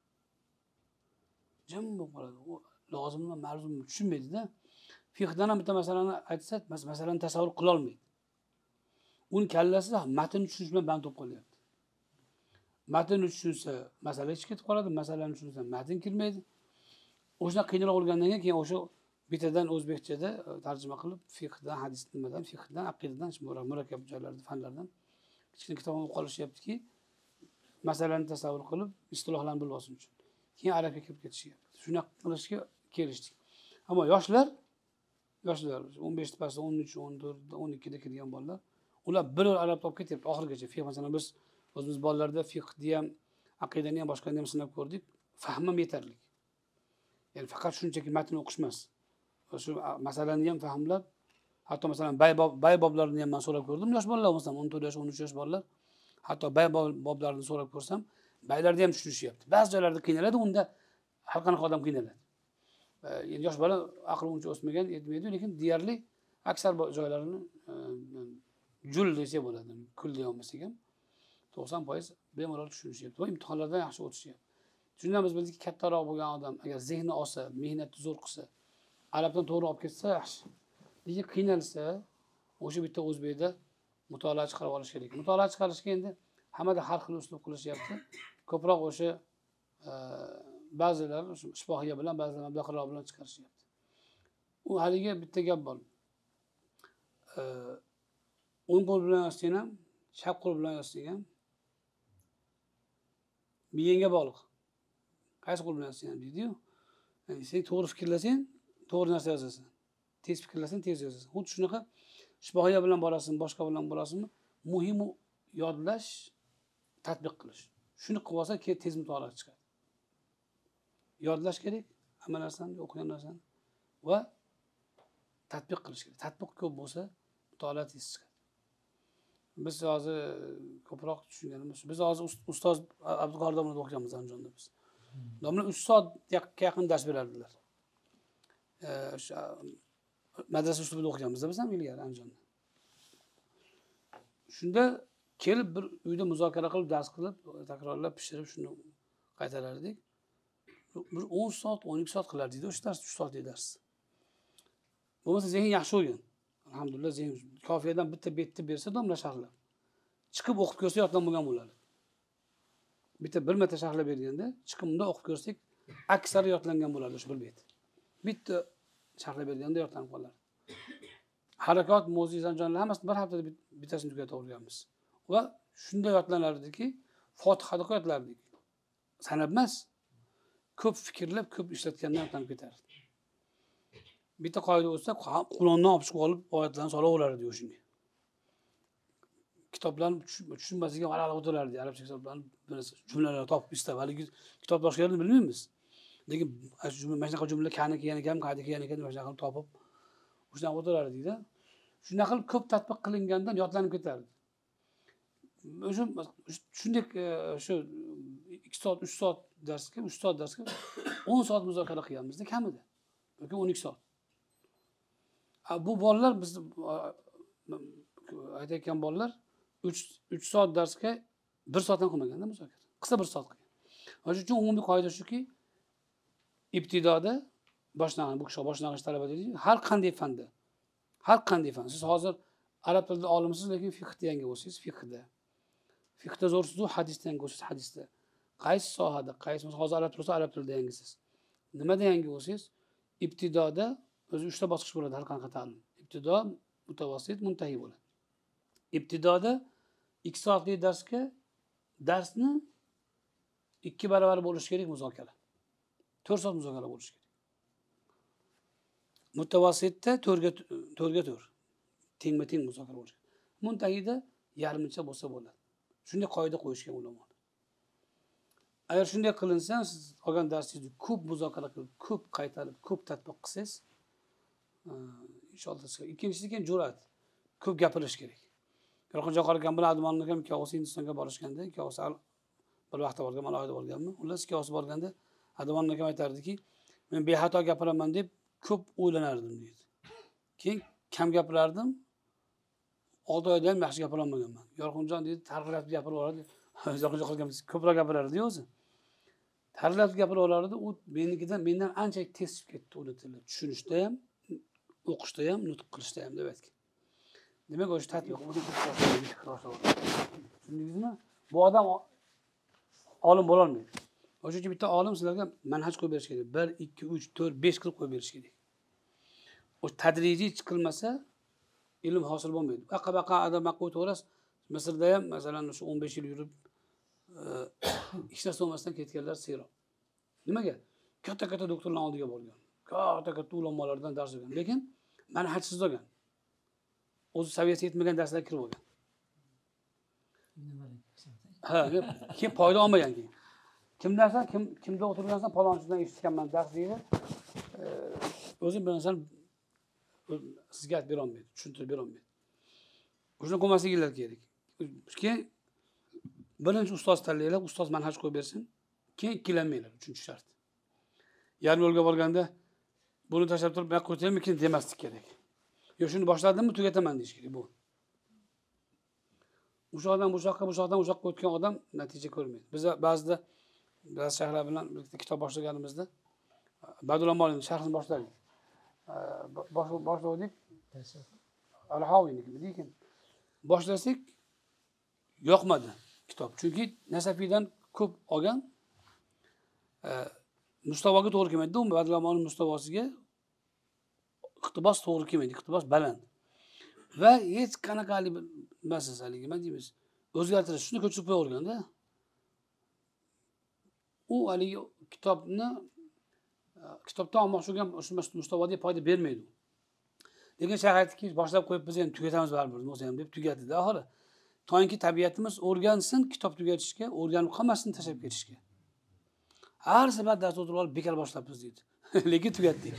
Jim bo'lib qoladi. U lozimmi, malzummi tushunmaydi-da. Fiqhdan ham bitta masalani aytsa, masalani tasavvur qila olmaydi. Uni kallasida matnni tushunish bilan band bo'lib qolyapti. Matnni tushunsa, masala ichga ketib qoladi, masalani tushunsa, matn kirmaydi. O'shuna qiynalib olgandan keyin o'sha bittadan o'zbekchada tarjima qilib, fiqhdan, hadis nimadan, fiqhdan, aqidadan, murakkab joylardan, fanlardan kichkina kitobni o'qib olishyaptiki, masalani tasavvur qilib, istilohlarni bilib olsin uchun. Keyin arabga kirib ketishyapti. Shunaqa qilishga kelishdik. Ammo yoshlar 15 pastda 13, 14, 12 da kirgan bolalar, ular bir yil arab topib ketyapti oxirigacha. Fiqh masalan biz o'zimiz bolalarda fiqhni ham, aqidani ham, boshqani ham sinab ko'rdik. Fahmim yetarli. Ya'ni faqat shunchaki matn o'qish emas. Shu masalani ham fahmlab, hatto masalan bay boblarini ham men so'rab ko'rdim. Yosh bolalar masalan 14 yosh, 13 yosh bolalar. Hatto bay boblarini so'rab ko'rsam, baylarni ham tushunishyapti. Ba'zi joylarda qiynaladi, unda har qanaqa odam qiynaladi. Endi yosh bola aqli uncha o'smagan, yetmaydi, lekin deyarli aksar joylarini jul desa bo'ladi. Kul deya olmasak ham 90% bemalol tushunishyapti va imtihonlardan yaxshi o'tishyapti. Shundan biz bildikki, kattaroq bo'lgan odam agar zehni olsa, mehnatni zo'r qilsa, arabdan to'g'ri olib ketsa yaxshi. Lekin qiynalsa, o'sha bitta o'zbekda mutolaa chiqarib olish kerak. Mutolaa chiqarishga endi hammada har xil uslub qilishyapti. Ko'proq o'sha ba'zilar ishbohiya bilan, ba'zilar mablag'lar bilan chiqarishyapti. U haliga bitta gap bor. O'ng qo'l bilan yozsang ham, chap qo'l bilan yozsang ham miyangga bog'liq. Qaysi qo'l bilan yozsang ham deydi-yu. Ya'ni sen to'g'ri fikrlasang, to'g'ri narsa yozasan. Tez fikrlasang, tez yozasan. Xuddi shunaqa ishbohiya bilan borasizmi, boshqa bilan borasizmi, muhimi yodlash, tatbiq qilish. Shuni qilib olsa, keyin tez mutolaa chiqadi. Yodlash kerak, hamma narsani, o'qigan narsani va tatbiq qilish kerak. Tatbiq ko'p bo'lsa, mutolaa tez chiqadi. Biz hozir ko'proq tushunganimiz, biz hozir ustoz Abduqodir domla o'qiganmiz Andijonda biz. Domla 3 soatga yaqin dars berardilar. Madrasa uslubida o'qiganmiz biz ham ilgari Andijonda. Shunda kelib bir uyda muzokara qilib, dars qilib, takrorlab, pishirib shuni qaytarardik. Bir 10 soat, 12 soat qilardik o'sha dars, 3 soatlik dars. Bo'lmasa zehn yaxshi bo'lgan. Alhamdulillah zehn kofiyadan bitta betni bersa domla sharhlab. Chiqib o'qib ko'rsa yoddan bo'lgan bo'ladi. Bitta bir marta sharhlab berganda, chiqib unda o'qib ko'rsak, aksari yodlangan bo'ladi o'sha bir bet. Bitta sharhlab berganda yodlanib qoladi. Harakat, mo'zi, sanjonlar hammasini bir haftada bittasini tugatib o'rganamiz. Va shunday yodlanardiki, Fotihada qo'yatlardik. Sanab emas, ko'p fikrlab, ko'p ishlatgandan yodlanib ketardi. Bitta qoida bo'lsa, Qur'ondan olib chiqib olib, oyatlarni solaverardi o'shunga. Kitoblarni tushunmasiga varaqlab o'tirardi, arabcha kitoblarni jumlalar topib istab, haligi kitob boshqalarni bilmaymiz. Lekin mana shunaqa jumla kani kelgan ekan, qayda kelgan ekan, mana shunaqa topib o'shdan o'tirardik-da. Shunaqa qilib ko'p tatbiq qilingandan yodlanib ketardi. Shunday shu 2 soat, 3 soat darsga, 3 soat darsga 10 soat muzokara qilganmiz-da kamida. Yoki 12 soat. Bu bolalar biz aytayotgan bolalar 3 soat darsga 1 soatdan qilmagan-da muzokara. Qisqa 1 soat qilgan. O'shuning uchun umumiy qoida shuki, ibtidoda boshlang'ich, bu kishi boshlang'ich talaba deydi, har qanday fanda, har qanday fan. Siz hozir arab tilida olimsiz, lekin fiqhda yangi bo'lsangiz, fiqhda. Fiqhda zo'rsiz, hadisda yangi bo'lsangiz, hadisda. Qaysi sohada, qaysi hozir arab tilida, arab tilida yangisiz. Nimada yangi bo'lsangiz, ibtidoda o'zi 3 ta bosqich bo'ladi har qanaqa ta'lim. Ibtido, mutavassit, muntahi bo'ladi. Ibtidoda 2 soatlik darsga darsni 2 baravar bo'lishi kerak muzokara. 4 soat muzokara bo'lishi kerak. Mutavassitda 4 ga 4. Tengma-teng muzokara bo'lishi kerak. Muntahida yarmicha bo'lsa bo'ladi. Shunday qoida qo'yishgan ulamolar. Agar shunday qilinsa, siz olgan darsingizni ko'p muzokara qilib, ko'p qaytarib, ko'p tatbiq qilsangiz, inshaalloh ikkinchisi keyin jur'at. Ko'p gapirish kerak. Yorqinjon qora akam bilan Admon akam ikkovsi Hindistonga borishganda, ikkovsi bir vaqtda borgan, mana oyda borganmi? Ular ikkovsi borganda Admon akam aytardiki, men bexato gapiraman deb ko'p o'ylanardim deydi. Keyin kam gapirardim. 6 oyda ham yaxshi gapira olmaganman. Yorqinjon deydi, targ'ilab gapiraveradi. Yorqinjon qora akam ko'proq gapirardi o'zi. Targ'ilab gapiraveradi, u mendan ancha tez chiqib ketdi uni tili. Tushunishda ham, o'qishda ham, nutq qilishda ham deb aytgan. Demak, o'sha tatbiq tushundingizmi? Bu odam olim bo'la olmaydi. O'shuning uchun bitta olim sizlarga manhaj qo'yib berish kerak. 1, 2, 3, 4, 5 qilib qo'yib berish kerak. O tadrijiy chiqilmasa ilm hosil bo'lmaydi. Baqa adam o'taverasiz. Misrda ham masalan o'sha 15 yil yurib hech narsa olmasdan ketganlar seroq. Nimaga? Katta doktorlar oldiga borgan. Katta ulamolardan dars olgan. Lekin manhajsiz olgan. O'zi saviyasiga yetmagan darslarga kirib olgan. Ha, keyin foyda olmagan keyin. Kimda o'tirgansan, palonchidan eshitganman dars deydi. O'zim bir narsani sizga aytib bera olmaydi, tushuntirib bera olmaydi. O'shuni qilmasligingiz kerak. Keyin birinchi ustoz tanlaylar, ustoz manhaj qo'yib bersin. Keyin ikkilanmanglar, 3-shart. Yarim yo'lga borganda buni tashlab turib, men qo'ytaymikin demaslik kerak. Yo shuni boshladimmi, tugataman deyish kerak bu. O'sha odam bu yoqqa o'tgan odam natija ko'rmaydi. Biz ba'zida shayxlar bilan birlikda kitob boshlaganimizda Badul Amolning sharhini boshladik. Boshladik. Al-Haviyni lekin boshlasak yoqmadi kitob. Chunki Nasafiydan ko'p olgan mustavoga to'g'ri kelmaydi. U Badul Amolning mustavosiga iqtibos to'g'ri kelmaydi. Iqtibos baland. Va hech qanaqalik emas haligi, nima deymiz? O'zgartirish, shuni ko'chirib qo'yaverganda. U haligi kitobdan olmoqchi bo'lgan o'sha mustavoga foyda bermaydi. Lekin shayx aytdiki, boshlab qo'yib biz ham tugatamiz baribir, bo'lsa ham deb tugatdi oxiri. To'yinki tabiatimiz o'rgansin, kitob tugatishga, o'rganib qolmasin, tashlab ketishga. Har safar dars o'tirib olib bekor boshlabmiz deydi. Lekin tugatdik.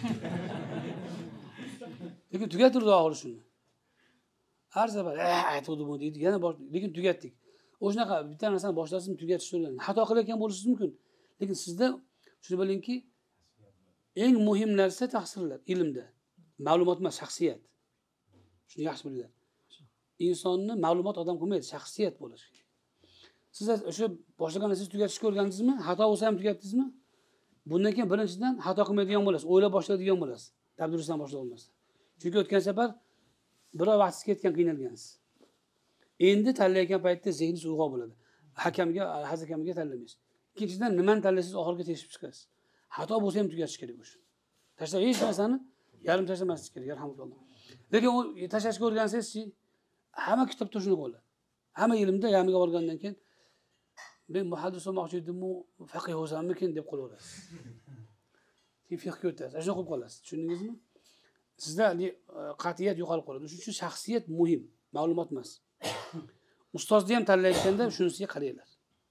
Lekin tugatirdi oxiri shuni. Har safar aytuvdi bu deydi, yana lekin tugatdik. O'shunaqa bitta narsani boshlasin, tugatish o'rganing. Xato qilayotgan bo'lishingiz mumkin. Lekin sizda shuni bilingki, eng muhim narsa tahsillar, ilmda. Ma'lumot emas, shaxsiyat. Shuni yaxshi bilinglar. insonni ma'lumot odam qilmaydi, shaxsiyat bo'lishi kerak. Siz o'sha boshlagan siz tugatishga o'rgandingizmi? Xato bo'lsa ham tugatdingizmi? Bundan keyin birinchidan xato qilmaydigan bo'lasiz, o'ylab boshlaydigan bo'lasiz. Dabdurustdan boshlab olmasdan. Chunki o'tgan safar biror vaqtingiz ketgan, qiynalgansiz. Endi tanlayotgan paytda zehningiz uyg'oq bo'ladi. Hakamga tanlamaysiz. Ikkinchidan nimani tanlaysiz, oxiriga teshib chiqasiz. Xato bo'lsa ham tugatish kerak o'sha. Tashlab hech narsani yarim tashlamaslik kerak, rahmatulloh. Lekin u tashlashga o'rgansangizchi, hamma kitobda shuni bo'ladi. Hamma ilmda yamiga borgandan keyin men muhaddis bo'lmoqchi edim, faqih bo'lsammikin deb qolaverasiz. Keyin fiqhga o'tasiz. Shuni qilib qolasiz. Tushundingizmi? Sizda qat'iyat yo'qolib qoladi. Shuning uchun shaxsiyat muhim, ma'lumot emas. Ustozni ham tanlayotganda shunisiga qaranglar.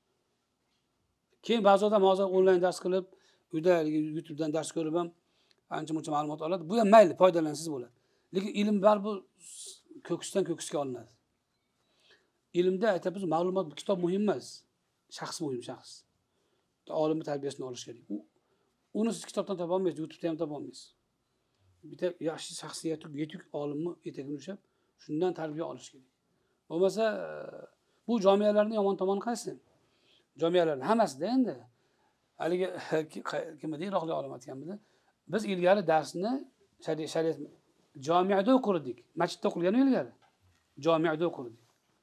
Keyin ba'zi odam hozir onlayn dars qilib, uyda YouTubedan dars ko'rib ham ancha-muncha ma'lumot oladi. Bu ham mayli, foydalansangiz bo'ladi. Lekin ilm baribir ko'ksdan ko'ksga olinadi. Ilmda aytamiz, ma'lumot, kitob muhim emas. Shaxs muhim, shaxs. Olimning tarbiyasini olish kerak. Uni siz kitobdan topa olmaysiz, YouTube'da ham topa olmaysiz. Bitta yaxshi shaxsiyati yetuk olimni etagini ushlab, shundan tarbiya olish kerak. Bo'lmasa, bu jamiyalarning yomon tomoni qaysi? Jamiyalarning hammasida endi haligi kim edi, Iroqlik olim aytganmidi? Biz ilgari darsni shariat jamiada o'qirdik. Masjidda o'qilgan ilgari. Jamiada o'qirdik.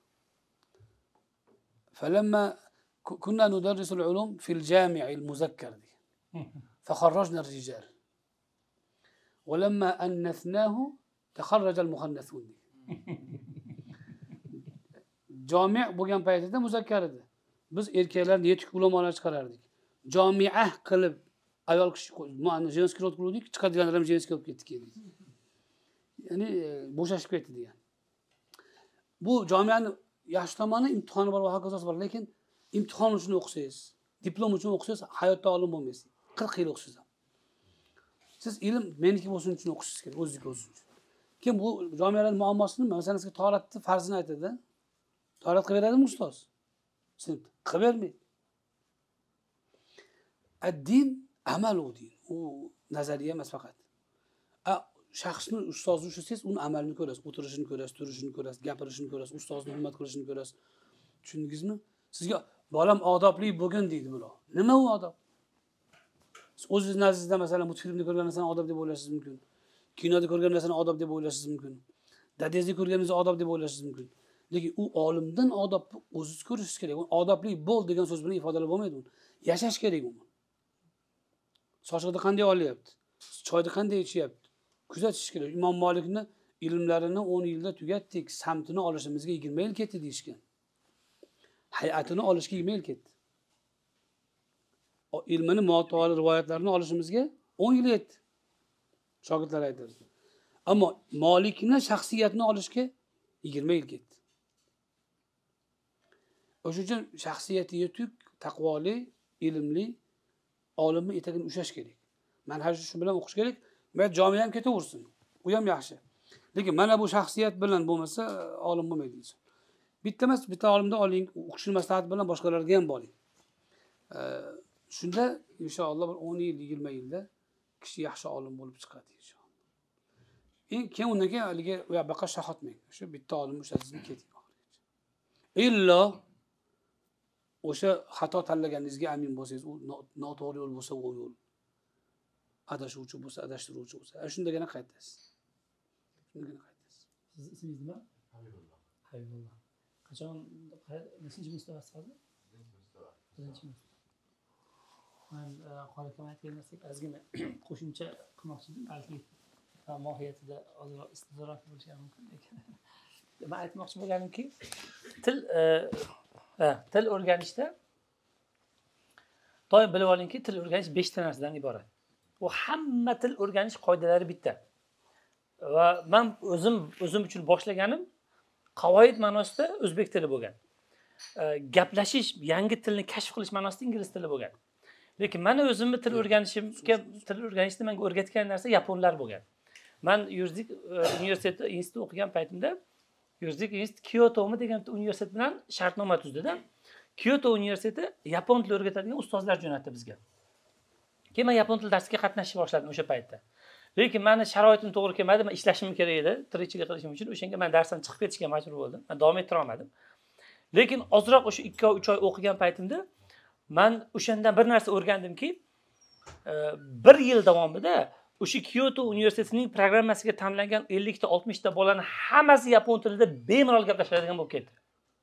Falamma kunna nudarrisu al-ulum fil jami' al-muzakkar. فخرجنا الرجال ولما أنثناه تخرج المخنثون. Jami' bo'lgan paytida muzakkar edi. Biz erkaklarni yetuk ulamolar chiqarardik. Jami'ah qilib ayol kishi jenskiy rod qildik, chiqadiganlar ham jenskiy bo'lib ketdi keyin. Ya'ni bo'shashib ketdi degan. Bu jami'ani yaxshi tomoni imtihoni bor va hokazosi bor, lekin imtihon uchun o'qisangiz, diplom uchun o'qisangiz hayotda olim bo'lmaysiz. 40 yil o'qisiz ham. Siz ilm meniki bo'lsin uchun o'qishingiz kerak, o'zingiz bo'lsin uchun. Keyin bu jamiyalar muammosi nima? Masalan, sizga tahoratni farzini aytadi. Tahorat qilib beradimi ustoz? Sinfda qilib bermaydi. Ad-din amal u-din. U nazariya emas faqat. Shaxsni ustozni ushlasangiz, uni amalini ko'rasiz, o'tirishini ko'rasiz, turishini ko'rasiz, gapirishini ko'rasiz, ustozni hurmat qilishini ko'rasiz. Tushundingizmi? Sizga bolam odobli bo'lgin deydi bular. Nima u odob? O'zingiz nazdingizda masalan multfilmni ko'rgan narsani odob deb o'ylashingiz mumkin. Kinoda ko'rgan narsani odob deb o'ylashingiz mumkin. Dadangizni ko'rganingizni odob deb o'ylashingiz mumkin. Lekin u olimdan odobni o'zingiz ko'rishingiz kerak. Odobli bo'l degan so'z bilan ifodalab bo'lmaydi uni. Yashash kerak uni. Sochiqda qanday olyapti? Choyni qanday ichyapti? Kuzatish kerak. Imom Malikni ilmlarini 10 yilda tugatdik, samtini olishimizga 20 yil ketdi deyishgan. Hay'atini olishga 20 yil ketdi. Ilmini muvattoli rivoyatlarini olishimizga 10 yil ketdi. Shogirdlar aytadi. Ammo Malikni shaxsiyatini olishga 20 yil ketdi. O'shuning uchun shaxsiyati yetuk, taqvoli, ilmli olimni etagini ushlash kerak. Manhajni shu bilan o'qish kerak. Men jamiya ham ketaversin. U ham yaxshi. Lekin mana bu shaxsiyat bilan bo'lmasa olim bo'lmaydi inson. Bitta emas, bitta olimdan oling, o'qishni maslahat bilan boshqalarga ham boring. Shunda inshaalloh 10 yil, 20 yilda kishi yaxshi olim bo'lib chiqadi inshaalloh. Keyin undan keyin haliga u yoqqa shahotmang. Shu bitta olim ushladingizmi keting oxirigacha. Illo o'sha xato tanlaganingizga amin bo'lsangiz, u noto'g'ri yo'l bo'lsa, u yo'l adashuvchi bo'lsa, adashtiruvchi bo'lsa, shundagina qaytasiz. Shundagina qaytasiz. Siz ismingiz nima? Habibulloh. Habibulloh. Qachon nechinchi mustavasi hozir? Birinchi mustavasi. Men qora akam aytgan narsaga ozgina qo'shimcha qilmoqchi edim. Balki mohiyatida ozroq istidroq bo'lishi mumkin, lekin men aytmoqchi bo'lganimki, til o'rganishda doim bilib olingki, til o'rganish 5 ta narsadan iborat. Bu hamma til o'rganish qoidalari bitta. Va men o'zim uchun boshlaganim qavoid ma'nosida o'zbek tili bo'lgan. Gaplashish, yangi tilni kashf qilish ma'nosida ingliz tili bo'lgan. Lekin men o'zimni til o'rganishni menga o'rgatgan narsa yaponlar bo'lgan. Men yuridik universitetda institut o'qigan paytimda yuridik institut Kyotomi degan universitet bilan shartnoma tuzdi-da. Kyoto universiteti yapon tili o'rgatadigan ustozlar jo'natdi bizga. Keyin men yapon tili darsiga qatnashishni boshladim o'sha paytda. Lekin meni sharoitim to'g'ri kelmadi, men ishlashim kerak edi, tirikchilik qilishim uchun. O'shanga men darsdan chiqib ketishga majbur bo'ldim. Men davom ettira olmadim. Lekin ozroq o'sha 2-3 oy o'qigan paytimda men o'shandan bir narsa o'rgandimki, 1 yil davomida o'sha Kyoto universitetining programmasiga tanlangan 50 ta 60 ta bolani hammasi yapon tilida bemalol gaplashadigan bo'lib ketdi.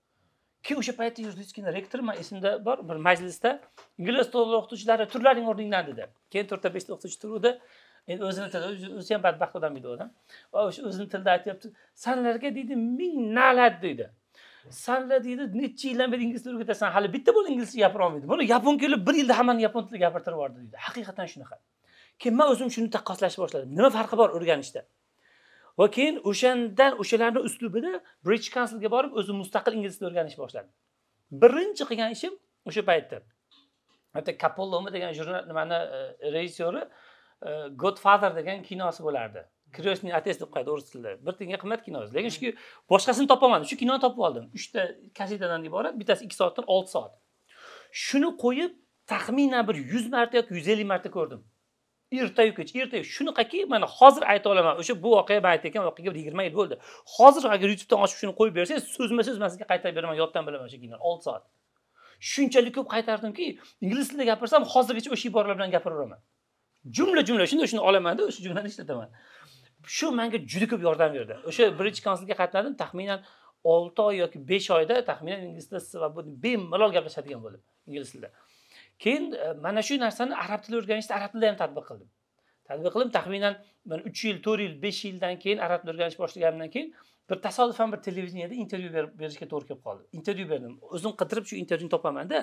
Ki o'sha paytda yuridik rektor, men esimda bor, bir majlisda ingliz tili o'qituvchilari turlaring o'rningdan dedi. Keyin 4-5 ta o'qituvchi turdi. Endi o'zini tilida, o'zi ham badbaxt odam edi odam. Va o'sha o'zini tilida aytibdi, "Sanlarga deydi, ming na'lat" deydi. "Sanlar deydi, necha yildan beri ingliz tilini o'rgatasan, hali bitta bo'l inglizcha gapira olmaydi. Buni yapon kelib 1 yilda hammani yapon tilida gapirtirib yubordi" deydi. Haqiqatan shunaqa. Keyin men o'zim shuni taqqoslashni boshladim. Nima farqi bor o'rganishda? Va keyin o'shandan o'shalarning uslubida British Councilga borib o'zim mustaqil ingliz tilini o'rganishni boshladim. Birinchi qilgan ishim o'sha paytda. Hatto Capullo degan jurnal nimani rejissyori Godfather degan kinosi bo'lardi. Krishning otasi deb qo'yadi o'ris tilida. Bir tenga qimmat kinosi. Lekin shu boshqasini topolmadim. Shu kinoni topib oldim. 3 ta kasetadan iborat, bittasi 2 soatdan 6 soat. Shuni qo'yib taxminan bir 100 marta yoki 150 marta ko'rdim. Ertayu kech, ertayu shunaqaki, mana hozir ayta olaman. O'sha bu voqea men aytgan voqeaga 20 yil bo'ldi. Hozir agar YouTubedan ochib shuni qo'yib bersangiz, so'zma-so'z men sizga qaytarib beraman, yoddan bilaman o'sha kinoni 6 soat. Shunchalik ko'p qaytardimki, ingliz tilida gapirsam hozirgacha o'sha iboralar bilan gapiraveraman. Jumla shuni olaman-da, o'sha jumlani ishlataman. Shu menga juda ko'p yordam berdi. O'sha British Councilga qatnadim, taxminan 6 oy yoki 5 oyda taxminan ingliz tilida va bu bemalol gaplashadigan bo'ldim ingliz tilida. Keyin mana shu narsani arab tili o'rganishda arab tilida ham tatbiq qildim. Taxminan men 3 yil, 4 yil, 5 yildan keyin arab tilini o'rganish boshlaganimdan keyin bir tasodifan bir televideniyada intervyu berishga to'g'ri kelib qoldi. Intervyu berdim. O'zim qidirib shu intervyuni topaman-da.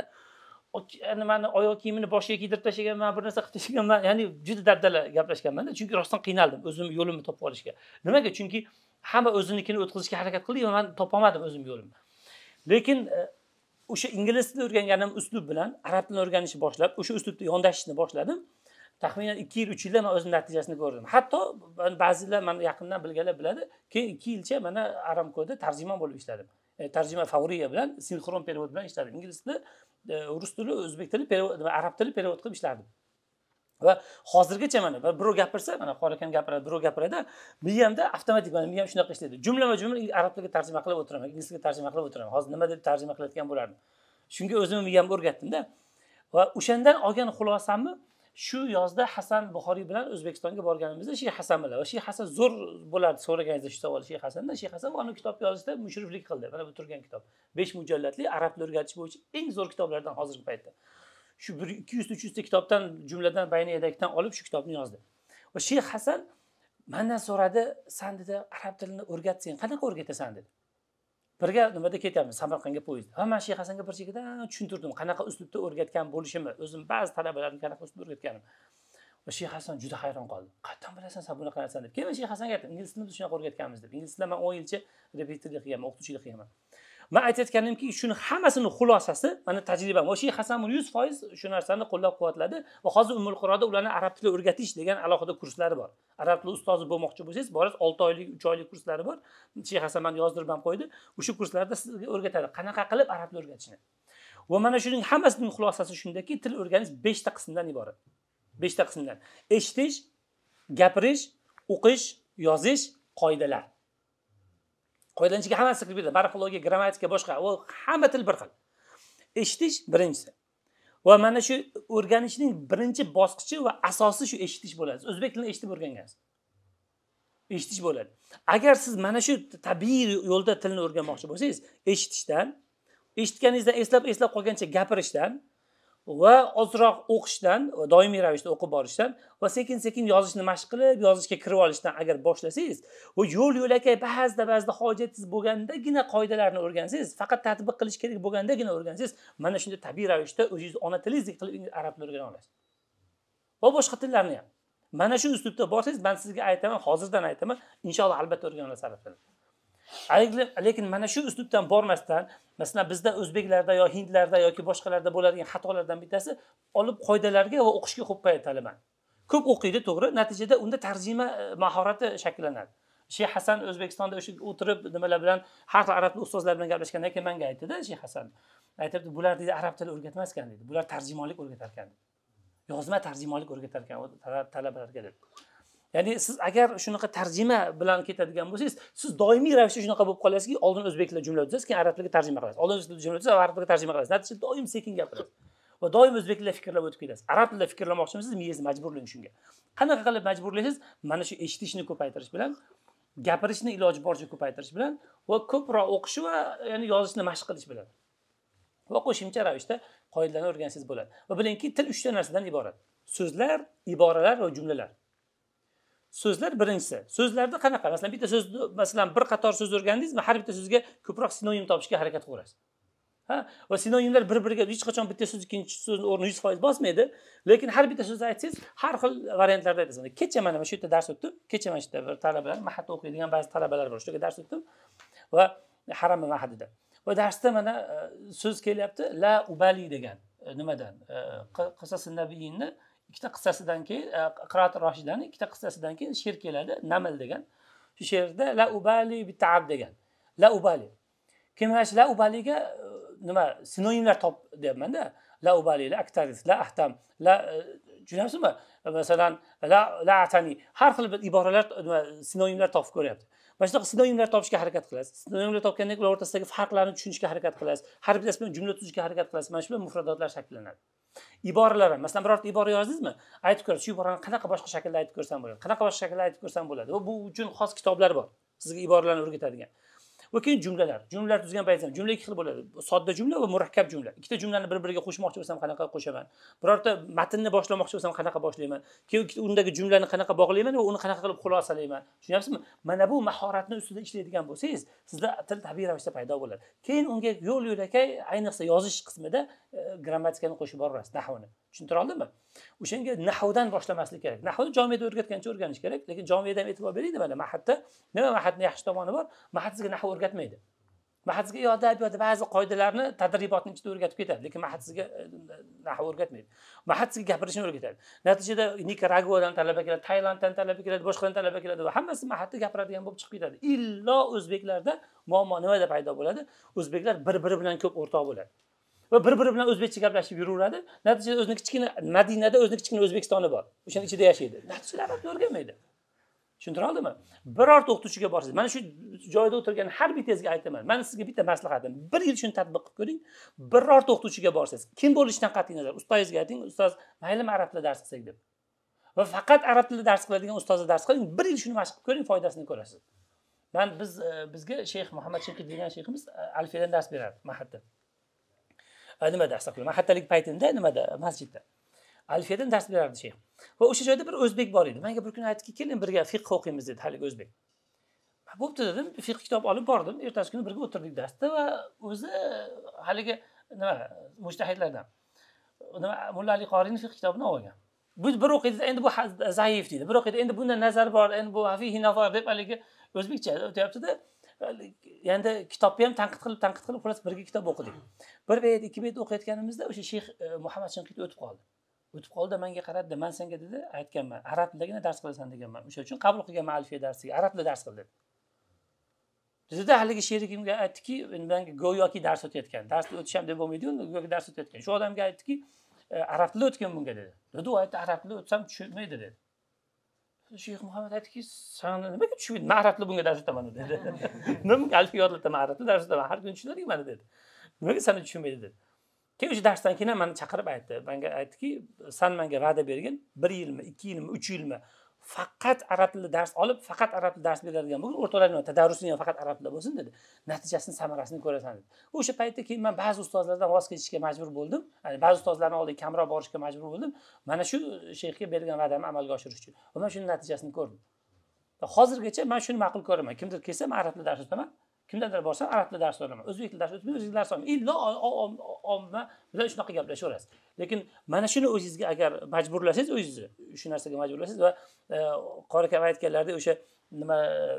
Meni oyoq kiyimini boshiga kiydirib tashlaganman, bir narsa qilib tashlaganman. Ya'ni juda dabdala gaplashganman-da, chunki rostdan qiynaldim o'zim yo'limni topib olishga. Nimaga? Chunki hamma o'zinikini o'tkazishga harakat qildi va men topolmadim o'zim yo'limni. Lekin o'sha ingliz tilini o'rganganim uslub bilan arab tilini o'rganishni boshlab, o'sha uslubda yondashishni boshladim. Taxminan 2 yil, 3 yilda men o'zim natijasini ko'rdim. Hatto ba'zilar meni yaqindan bilganlar biladi, keyin 2 yilcha mana Aramco'da tarjimon bo'lib ishladim. Tarjima favoriya bilan, sinxron perevod bilan ishladim. Ingliz tili, rus tili, o'zbek tili, perevod va arab tili perevod qilib ishlardim. Va hozirgacha mana birov gapirsa, mana qorakam gapiradi, birov gapiradi, miyamda avtomatik mana miyam shunaqa ishlaydi. Jumla-jumla arab tiliga tarjima qilib o'tiraman, ingliz tiliga tarjima qilib o'tiraman. Hozir nima deb tarjima qilayotgan bo'lardim. Shunga o'zim miyamga o'rgatdim-da. Va o'shandan olgan xulosamni shu yozda Hasan Buxoriy bilan O'zbekistonga borganimizda Sheyx Hasan bilan. Va Sheyx Hasan zo'r bo'lardi so'raganingizda shu savol Sheyx Hasandan. Sheyx Hasan uni kitob yozishda mushriflik qildi. Mana bu turgan kitob 5 mujalladli arab tilini o'rgatish bo'yicha eng zo'r kitoblardan hozirgi paytda. Shu 200-300 ta kitobdan, jumladan Bayniyadakdan olib shu kitobni yozdi. Va Sheyx Hasan mendan so'radi, "Sen dedi arab tilini o'rgatsang, qanaqa o'rgatasan?" dedi. Birga nimada ketyapmiz, Samarqandga poyezdda. Va men Sheyx Hasanga bir chekkadan tushuntirdim, qanaqa uslubda o'rgatgan bo'lishimni, o'zim ba'zi talabalarni qanaqa uslubda o'rgatganim. Va Sheyx Hasan juda hayron qoldi. "Qayerdan bilasan sen bunaqa narsani?" deb. Keyin Sheyx Hasanga aytdim, "Ingliz tilini shunaqa o'rgatganmiz" deb. Ingliz tilida men 10 yilcha repetitorlik qilganman, o'qituvchilik qilganman. Men aytayotganimki, shuni hammasini xulosasi mana tajribam. Va Sheyx Hasan 100% shu narsani qo'llab-quvvatladi va hozir Ummul Quroda ularni arab tili o'rgatish degan alohida kurslari bor. Arab tili ustozi bo'lmoqchi bo'lsangiz, borasiz 6 oylik, 3 oylik kurslari bor. Sheyx Hasan meni yozdirib ham qo'ydi. O'sha kurslarda sizga o'rgatadi, qanaqa qilib arab tili o'rgatishni. Va mana shuning hammasining xulosasi shundaki, til o'rganish 5 ta qismdan iborat. 5 ta qismdan. Eshitish, gapirish, o'qish, yozish, qoidalar. Qoidalanishga hammasi kirib ketadi. Morfologiya, grammatika, boshqa. U hamma til bir xil. Eshitish birinchisi. Va mana shu o'rganishning birinchi bosqichi va asosi shu eshitish bo'ladi. O'zbek tilini eshitib o'rgangansiz. Eshitish bo'ladi. Agar siz mana shu tabiiy yo'lda tilni o'rganmoqchi bo'lsangiz, eshitishdan, eshitganingizdan eslab qolgancha gapirishdan va ozroq o'qishdan, doimiy ravishda o'qib borishdan va sekin-sekin yozishni mashq qilib, yozishga kirib olishdan agar boshlasangiz, va yo'l-yo'lakay ba'zida hojatingiz bo'lgandagina qoidalarni o'rgansangiz, faqat tatbiq qilish kerak bo'lgandagina o'rgansangiz, mana shunda tabiiy ravishda o'zingiz ona tilingizdek qilib arab tilini o'rgana olasiz. Va boshqa tillarni ham. Mana shu uslubda borsangiz, men sizga aytaman, hozirdan aytaman, inshaalloh albatta o'rgana olasiz arab tilini. Lekin mana shu uslubdan bormasdan, masalan bizda o'zbeklarda yo hindlarda yoki boshqalarda bo'ladigan xatolardan bittasi olib qoidalarga va o'qishga qo'yib talaban. Ko'p o'qiydi, to'g'ri, natijada unda tarjima mahorati shakllanadi. Sheyx Hasan O'zbekistonda o'sha o'tirib nimalar bilan har xil arab ustozlar bilan gaplashgandan keyin menga aytdi-da, Sheyx Hasan. Aytibdi, bular deydi arab tili o'rgatmas ekan deydi. Bular tarjimonlik o'rgatar ekan. Yozma tarjimonlik o'rgatar ekan talabalarga deb. Ya'ni siz agar shunaqa tarjima bilan ketadigan bo'lsangiz, siz doimiy ravishda shunaqa bo'lib qolasizki, oldin o'zbek tilida jumla o'tasiz, keyin arab tiliga tarjima qilasiz. Oldin o'zbek tilida jumla o'tasiz, arab tiliga tarjima qilasiz. Natijada doim sekin gapirasiz. Va doim o'zbek tilida fikrlab o'tib ketasiz. Arab tilida fikrlamoqchimisiz, miyangizni majburlang shunga. Qanaqa qilib majburlaysiz? Mana shu eshitishni ko'paytirish bilan, gapirishni iloji boricha ko'paytirish bilan va ko'proq o'qish va ya'ni yozishni mashq qilish bilan. Va qo'shimcha ravishda qoidalarni o'rgansangiz bo'ladi. Va bilingki, til 3 ta narsadan iborat. So'zlar, iboralar va jumlalar. So'zlar birinchisi. So'zlarda qanaqa? Masalan, bitta so'zni, masalan, bir qator so'z o'rgandingizmi, har bitta so'zga ko'proq sinonim topishga harakat qilasiz. Ha? Va sinonimlar bir-biriga hech qachon bitta so'z ikkinchi so'zni o'rni 100% bosmaydi, lekin har bitta so'zni aytsangiz, har xil variantlarda aytasiz. Kecha mana shu yerda dars o'tdim. Kecha mana shu yerda bir talabalar, mahatda o'qiydigan ba'zi talabalar bor. Shuga dars o'tdim va Haram mahadida. Va darsda mana so'z kelyapti, la ubali degan. Nimadan? Qisas-ın Nabiyinni ikkita qissasidan keyin Qiroat Roshidani ikkita qissasidan keyin she'r keladi, Naml degan. Shu she'rda la ubali bi'tab degan. La ubali. Keyin mana shu la ubaliga nima sinonimlar top deyapman-da. La ubali, la aktaris, la ahtam, la tushunasizmi? Masalan, la atani har xil iboralar sinonimlar topib ko'ryapti. Mana shunaqa sinonimlar topishga harakat qilasiz. Sinonimlar topgandan keyin ular o'rtasidagi farqlarni tushunishga harakat qilasiz. Har bittasi bilan jumla tuzishga harakat qilasiz. Mana shu bilan mufradotlar shakllanadi. Iboralar ham, masalan, birorta ibora yozdingizmi? Aytib ko'rasiz, shu iborani qanaqa boshqa shaklda aytib ko'rsam bo'ladi? Qanaqa boshqa shaklda aytib ko'rsam bo'ladi? Va bu uchun xos kitoblar bor. Sizga iboralarni o'rgatadigan. Va keyin jumlalar. Jumlalar tuzgan paytingizda jumla ikki xil bo'ladi. Sodda jumla va murakkab jumla. Ikkita jumlani bir-biriga qo'shmoqchi bo'lsam qanaqa qo'shaman? Birorta matnni boshlamoqchi bo'lsam qanaqa boshlayman? Keyin undagi jumlani qanaqa bog'layman va uni qanaqa qilib xulosalayman? Tushunyapsizmi? Mana bu mahoratni ustida ishlaydigan bo'lsangiz, sizda til tabiiy ravishda paydo bo'ladi. Keyin unga yo'l-yo'lakay, ayniqsa yozish qismida grammatikani qo'shib borasiz, nahvni. Tushuntira oldimmi? O'shanga nahvdan boshlamaslik kerak. Nahvni jomiyada o'rgatgancha o'rganish kerak, lekin jomiyada ham e'tibor bering mana mahatda. Nima mahatning yaxshi tomoni bor? Mahat sizga nahv o'rgatmaydi. Mahat sizga yoda ba'zi qoidalarni tadribotning ichida o'rgatib ketadi, lekin mahat sizga nahv o'rgatmaydi. Mahat sizga gapirishni o'rgatadi. Natijada Nikaraguadan talaba keladi, Tailanddan talaba keladi, boshqadan talaba keladi va hammasi mahatda gapiradigan bo'lib chiqib ketadi. Illo o'zbeklarda muammo nimada paydo bo'ladi? O'zbeklar bir-biri bilan ko'p o'rtoq bo'ladi. Va bir-biri bilan o'zbekcha gaplashib yuraveradi. Natijada o'zining kichkina Madinada o'zining kichkina O'zbekistoni bor. O'shaning ichida yashaydi. Natijada arabni o'rganmaydi. Tushuntira oldimmi? Birorta o'qituvchiga borsangiz, mana shu joyda o'tirgan har bittangizga aytaman. Mana sizga bitta maslahatim. 1 yil shuni tatbiq qilib ko'ring. Birorta o'qituvchiga borsangiz, kim bo'lishidan qat'iy nazar, ustozingizga ayting, ustoz, maylimi arab tilida dars qilsak deb. Va faqat arab tilida dars qiladigan ustozga dars qiling, 1 yil shuni mashq qilib ko'ring, foydasini ko'rasiz. Bizga Shayx Muhammad Shinqit degan shayximiz alfiyadan dars beradi, mahatda. Nimada asaqlar? Mahattalik paytida nimada? Masjidda. Alfiyadan dars berardi shayx. Va o'sha joyda bir o'zbek bor edi. Menga bir kun aytdiki, "Keling birga fiqh o'qiymiz" dedi, haligi o'zbek. Bo'pti dedim, fiqh kitob olib bordim. Ertasi kuni birga o'tirdik darsda va o'zi haligi nima, mujtahidlardan. Nima, Mulla Ali Qoriyning fiqh kitobini olgan. Bu bir o'qiydi, endi bu zaif deydi. Bir o'qiydi, endi bunda nazar bor, endi bu fihi nafar deb haligi o'zbekcha o'tyapti-da. Endi kitobni ham tanqid qilib xullas birga kitob o'qidik. Bir bayt, ikki bayt o'qiyotganimizda o'sha Shayx Muhammad Shinqit o'tib qoldi. O'tib qoldi, menga qaradi, "Men senga" dedi, "aytganman, arab tilidagina dars qilasan" deganman. O'sha uchun qabul qilganman alfiya darsiga, arab tilida dars qil dedi. Bizda haligi sherigimga aytdiki, menga go'yoki dars o'tayotgan. Darsni o'tisham deb bo'lmaydi-ku, go'yoki dars o'tayotgan. Shu odamga aytdiki, "Arab tilida o'tgan bunga" dedi. Dedi, "U aytdi, arab tilida o'tsam tushunmaydi" dedi. Shayx Muhammad aytdiki, "Sen nimaga tushunmaydi? Men arab tilida bunga dars o'taman" dedi. "Nimaga alfiya o'rgataman, arab tilida dars o'taman, har kun tushunadiku mana" dedi. "Nimaga seni tushunmaydi" dedi. Keyin o'sha darsdan keyin meni chaqirib aytdi. Menga aytdiki, "Sen menga va'da bergin, 1 yilmi, 2 yilmi, 3 yilmi faqat arab tilida dars olib, faqat arab tilida dars beradigan bo'lib, o'rtoqlaring tadarrusing ham faqat arab tilida bo'lsin" dedi. "Natijasini, samarasini ko'rasan" dedi. O'sha paytda keyin men ba'zi ustozlardan voz kechishga majbur bo'ldim. Ya'ni ba'zi ustozlarning oldiga kamroq borishga majbur bo'ldim. Mana shu shayxga bergan va'damni amalga oshirish uchun. Va men shuning natijasini ko'rdim. Hozirgacha men shuni ma'qul ko'raman. Kimdir kelsa, men arab tilida dars o'taman. Kimdandir borsam arab tilida dars olaman. O'zbek tilida dars o'tmayman, o'zbek tilida dars olaman. Illo omma bilan shunaqa gaplashaverasiz. Lekin mana shuni o'zingizga agar majburlasangiz, o'zingizni shu narsaga majburlasangiz va qori akam aytganlaridek o'sha nima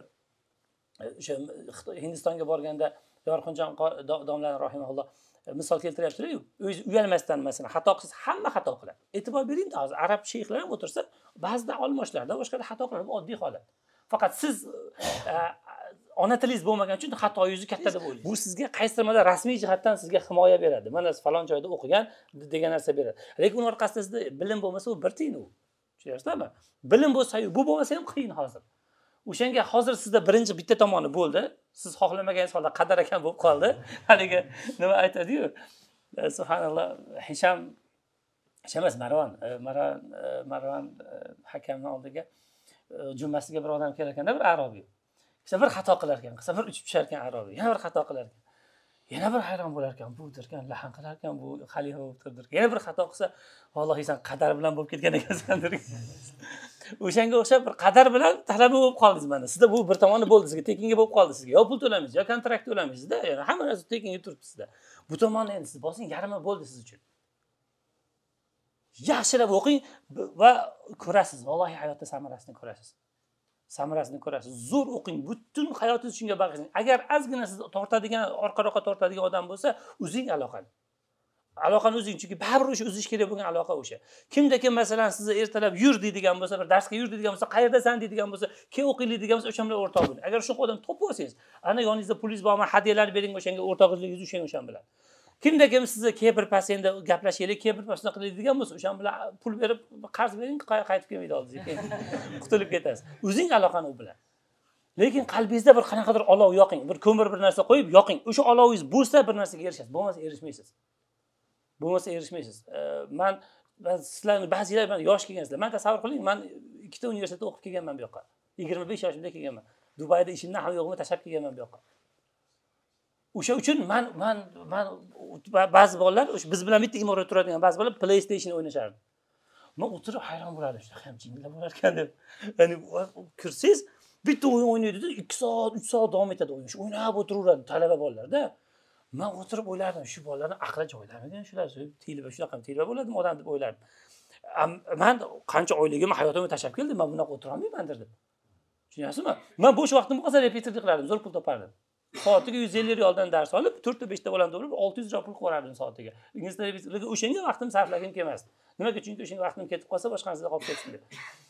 o'sha Hindistonga borganda Yorqinjon domlalar rahimahulloh misol keltiryaptilar-ku. O'zingiz uyalmasdan masalan xato qilsangiz, hamma xato qiladi. E'tibor bering, hozir arab shayxlar ham o'tirsa, ba'zida olmoshlarda, boshqada xato qiladi, bu oddiy holat. Faqat siz ona tilingiz bo'lmagan uchun xatoyingizni katta deb o'ylaysiz. Bu sizga qaysidir rasmiy jihatdan sizga himoya beradi. Mana siz falon joyda o'qigan degan narsa beradi. Lekin uning orqasida sizda bilim bo'lmasa, u bir tiyin u. tushunyapsizlarmi? Bilim bo'lsa-yu, bu bo'lmasa ham qiyin hozir. O'shanga hozir sizda birinchi bitta tomoni bo'ldi. Siz xohlamagan holda qadar ekan bo'lib qoldi. Haligi nima aytadi-yu? Subhanalloh, Hisham emas, Marvan hakamning oldiga jummasiga bir odam kelar ekanda, bir arobiy. Qisa bir xato qilar ekan, qisa bir uchib tushar ekan arobiy. Yana bir xato qilar ekan. Yana bir hayron bo'lar ekan, bu dirkan lahan qilar ekan, bu xalifa bo'lib turdir. Yana bir xato qilsa, vallahi sen qadar bilan bo'lib ketgan ekansan dirkan. O'shanga o'xshab bir qadar bilan talaba bo'lib qoldingiz mana. Sizda bu bir tomoni bo'ldi sizga, tekinga bo'lib qoldi sizga. Yo pul to'lamaysiz, yo kontrakt to'lamaysiz-da, ya'ni hamma narsa tekinga turibdi sizda. Bu tomonni endi siz bosing, yarimi bo'ldi siz uchun. Yaxshilab o'qing va ko'rasiz, vallahi hayotda samarasini ko'rasiz. Zo'r o'qing, butun hayotingizni shunga bag'ishlang. Agar ozgina siz tortadigan, orqa-roqqa tortadigan odam bo'lsa, o'zing aloqani o'zing, chunki baribir o'sha o'zish kerak bo'lgan aloqa o'sha. Kimda-kim masalan sizni ertalab yur deydigan bo'lsa, bir darsga yur deydigan bo'lsa, qayerdasan deydigan bo'lsa, kel o'qiylik degan bo'lsa, o'sha bilan o'rtoq bo'ling. Agar shunaqa odam topib olsangiz, ana yoningizda pulingiz bormi, hadyalar bering, o'shanga o'rtoqligingizni o'shan bilan. Kimda-kim sizni kebir pasenda gaplashaylik, kebir pasanda qilaydigan bo'lsa, o'sha bilan pul berib, qarz bering, qaytib kelmaydi oldingizga keyin qutulib ketasiz. O'zing aloqani u bilan. Lekin qalbingizda bir qanaqadir olov yoqing, bir ko'mir bir narsa qo'yib yoqing. O'sha olovingiz bo'lsa bir narsaga erishasiz, bo'lmasa erishmaysiz. Men sizlarni ba'zilar bilan yosh kelgansizlar. Men tasavvur qiling, men ikkita universitetda o'qib kelganman bu yoqqa. 25 yoshimda kelganman. Dubayda ishimdan ham yo'g'imni tashlab kelganman bu yoqqa. O'sha uchun men ba'zi bolalar biz bilan bitta imoratda turadigan ba'zi bolalar PlayStation o'ynashardi. Men o'tirib hayron bo'lardim, shunaqa ham jinnilar bo'lar ekan deb. Ya'ni kirsangiz bitta o'yin o'ynaydi-da, 2 soat, 3 soat davom etadi o'yin. Shu o'ynab o'tiraveradi talaba bolalarda. Men o'tirib o'ylardim, shu bolalarning aqli joyidamikan shular, shunaqa tilba bo'ladimi odam deb o'ylardim. Men qancha oyligimni hayotimga tashlab keldim, men bunaqa o'tira olmayman deb. Tushunyapsizmi? Men bo'sh vaqtim bo'lsa repetitorlik qilardim, zo'r pul topardim. Soatiga 150 riyoldan dars olib, 4 ta 5 ta bolani to'plab 600 riyol pul qo'yardim soatiga. Ingliz tilida repetitorlik o'shanga vaqtim sarflagim kelmasdi. Nimaga? Chunki o'shanga vaqtim ketib qolsa boshqa narsada qolib ketsin deb.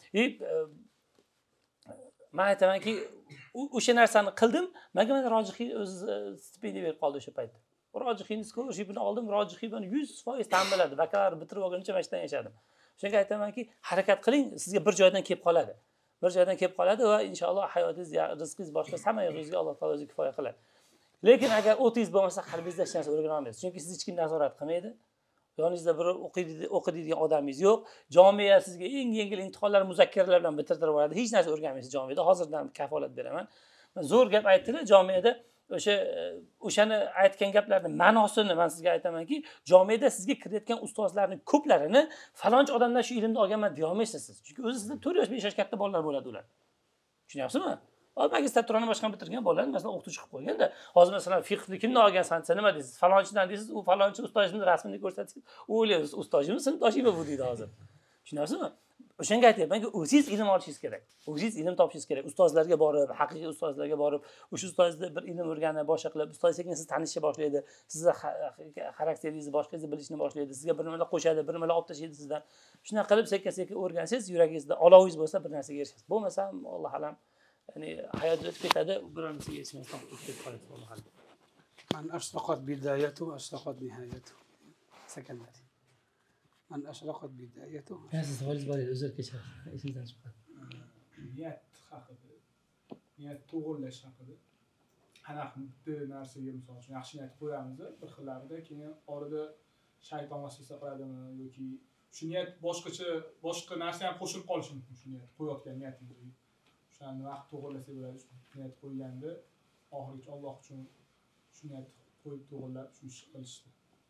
Men aytamanki, o'sha narsani qildim. Menga mana Rojixiy o'zi stipendiya berib qoldi o'sha paytda. Rojixiy scholarshipini oldim, Rojixiy buni 100% ta'minladi. Bakalavr bitirib olguncha mana shundan yashadim. Shunga aytamanki, harakat qiling, sizga bir joydan kelib qoladi. Va inshaalloh hayotingiz, rizqingiz boshqa hamma o'zingizga Alloh taolo o'zi kifoya qiladi. Lekin agar o'tingiz bo'lmasa, qalbingizda hech narsa o'rgana olmaysiz. Chunki sizni hech kim nazorat qilmaydi. Yoningizda bir o'qiydigan odamingiz yo'q. Jamiya sizga eng yengil imtihonlar, muzakkaralar bilan bitirtirib yuboradi. Hech narsa o'rganmaysiz jamiyada. Hozirdan kafolat beraman. Zo'r gap aytdilar jamiyada. O'shani aytgan gaplarning ma'nosini men sizga aytamanki, jamiyada sizga kirayotgan ustozlarning ko'plarini falonchi odamdan shu ilmni olganman deya olmaysiz siz. Chunki o'zi sizdan 4 yosh, 5 yosh katta bolalar bo'ladi ular. Tushunyapsizmi? Magistraturani boshqa bitirgan bolalar masalan o'qituvchi qilib qo'yganda, hozir masalan fiqhni kimdan olgansan desa nima deysiz? Falonchidan deysiz, u falonchi ustozimning rasmini ko'rsatsangiz, u o'ylaysiz, ustozimning sinfdoshimi bu deydi hozir. Tushunyapsizmi? O'shanga aytyapmanki, o'zingiz ilm olishingiz kerak. O'zingiz ilm topishingiz kerak. Ustozlarga borib, haqiqiy ustozlarga borib, o'sha ustozda bir ilm o'rganib, boshqa qilib, ustoz sekin siz tanishishni boshlaydi. Sizning xarakteringizni, boshqangizni bilishni boshlaydi. Sizga bir nimalar qo'shadi, bir nimalar olib tashlaydi sizdan. Shunday qilib sekin-sekin o'rgansangiz, yuragingizda olovingiz bo'lsa, bir narsaga erishasiz. Bo'lmasa, Alloh alam, ya'ni hayot o'tib ketadi, bir narsaga erishmasdan o'tib ketib qoladi, Alloh alam. Man ashraqat bidayatu, ashraqat nihayatu. Sakandari. Man ashraqat bidayatu. Siz holiz bor edi, o'zir kechar. Esimdan chiqdi. Niyat haqida. Niyat to'g'irlash haqida. Qanaqa bitta narsaga misol uchun yaxshi niyat qo'yamiz, bir xillarida keyin orada shayton vasvasa qiladimi yoki shu niyat boshqa narsa ham qo'shilib qolishi mumkin shu niyat qo'yayotgan niyatingizga. O'shani vaqt to'g'irlasa bo'ladi. Niyat qo'yganda oxirigacha Alloh uchun shu niyat qo'yib to'g'irlab shu ishni qilishdi.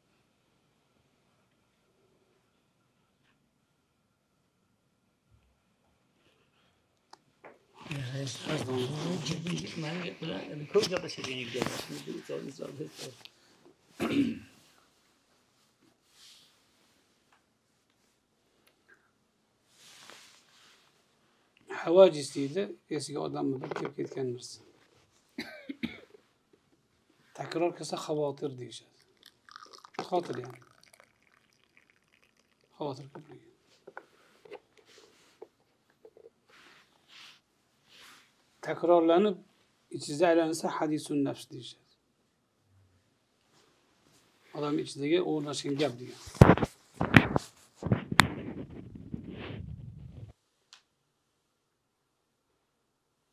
Ko'p gaplashadigan yigitlar. Havojiz deydi, esiga odamni bir kelib ketgan narsa. Takror qilsa xavotir deyishadi. Xotir yani. Xavotir ko'pligi. Takrorlanib ichida aylansa hadisun nafs deyishadi. Odam ichidagi o'rnashgan gap degan.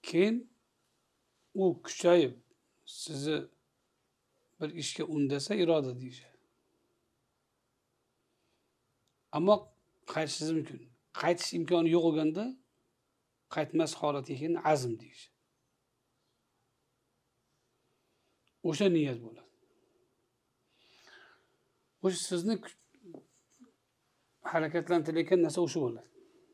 keyin u kuchayib sizni bir ishga undasa iroda deyishadi. Ammo qaytishingiz mumkin. Qaytish imkoni yo'q bo'lganda qaytmas holatga kelgan azm deyishadi. O'sha niyat bo'ladi. O'sha sizni harakatlantirayotgan narsa o'sha bo'ladi.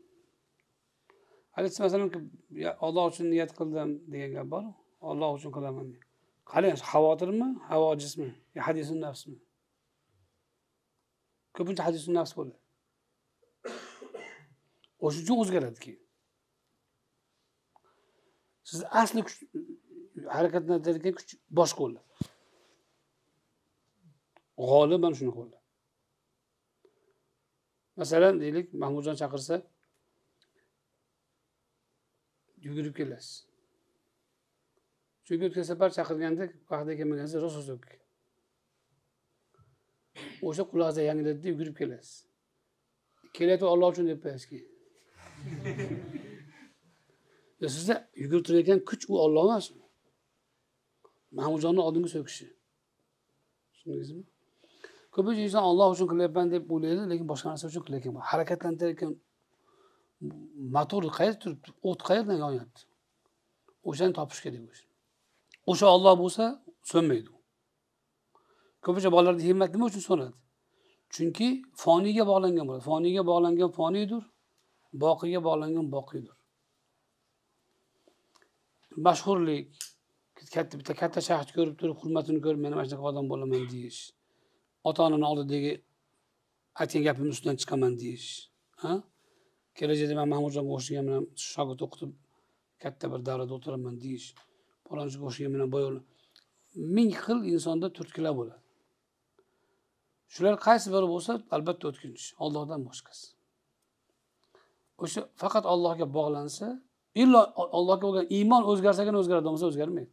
Hali masalan Alloh uchun niyat qildim degan gap bor. Alloh uchun qilaman. Qarang, xavotirmi, havojismi, yo hadisun nafsmi? Ko'pincha hadisun nafs bo'ladi. O'sha uchun o'zgaradi keyin. Siz asli harakatlantirgan kuch boshqa bo'ladi. G'oliban shuni bo'ladi. Masalan, deylik, Mahmudjon chaqirsa yugurib kelasiz. Chunki o'tgan safar chaqirganda vaqtida kelmagansiz, rosa so'k. O'sha quloqda yangiladida yugurib kelasiz. Kelayotib Alloh uchun deb qo'yasiz keyin. Sizda yugurib turayotgan kuch u Alloh emasmi? Mahmudjonni oldingi so'kishi. Tushundingizmi? Ko'pincha inson Alloh uchun qilyapman deb o'ylaydi, lekin boshqa narsa uchun qilayotgan. Harakatlantirayotgan motor qayerda turibdi? O't qayerdan yonyapti? O'shani topish kerak o'sha. O'sha Alloh bo'lsa, so'nmaydi. Ko'pincha bolalarda himmat nima uchun so'nadi? Chunki foniyga bog'langan bo'ladi. Foniyga bog'langan foniydir, boqiyga bog'langan boqiydir. Mashhurlik, katta shaxs ko'rib turib, hurmatini ko'rib, men mana shunaqa odam bo'laman deyish. Ota-onaning oldidagi aytgan gapimni ustidan chiqaman deyish. Ha? Kelajakda men Mahmudjonga o'xshagan bilan shogird o'qitib, katta bir davrada o'tiraman deyish. Falonchiga o'xshagan bilan boyol. Ming xil insonda turtkilar bo'ladi. Shular qaysi biri bo'lsa, albatta o'tkinchi, Allohdan boshqasi. O'sha faqat Allohga bog'lansa, illo Allohga bo'lgan iymon o'zgarsagina o'zgaradi, bo'lmasa o'zgarmaydi.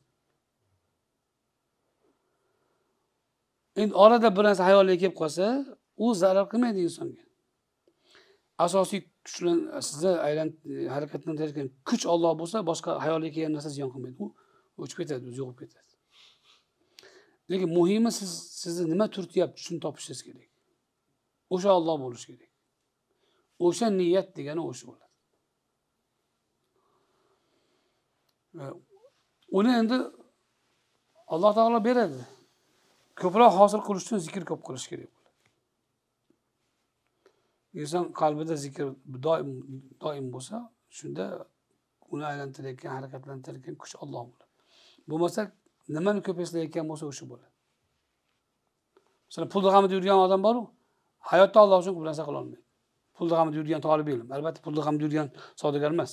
Endi orada bir narsa hayoliga kelib qolsa, u zarar qilmaydi insonga. Asosiy kuchlan sizni harakatlantirayotgan kuch Alloh bo'lsa, boshqa hayoliga kelgan narsa ziyon qilmaydi. U o'chib ketadi, yo'qolib ketadi. Lekin muhimi sizni nima turtyapti, shuni topishingiz kerak. O'sha Alloh bo'lishi kerak. O'sha niyat degani o'sha bo'ladi. Uni endi Alloh taolo beradi. Ko'proq hosil qilish uchun zikr ko'p qilish kerak bo'ladi. Inson qalbida zikr doim bo'lsa, shunda uni aylantirayotgan, harakatlantirayotgan kuch Alloh bo'ladi. Bo'lmasa, nimani ko'p eslayotgan bo'lsa, o'sha bo'ladi. Masalan, pul g'amida yurgan odam bor-ku, hayotda Alloh uchun bir narsa qila olmaydi. Pul g'amida yurgan talib ilm, albatta pul g'amida yurgan savdogar emas.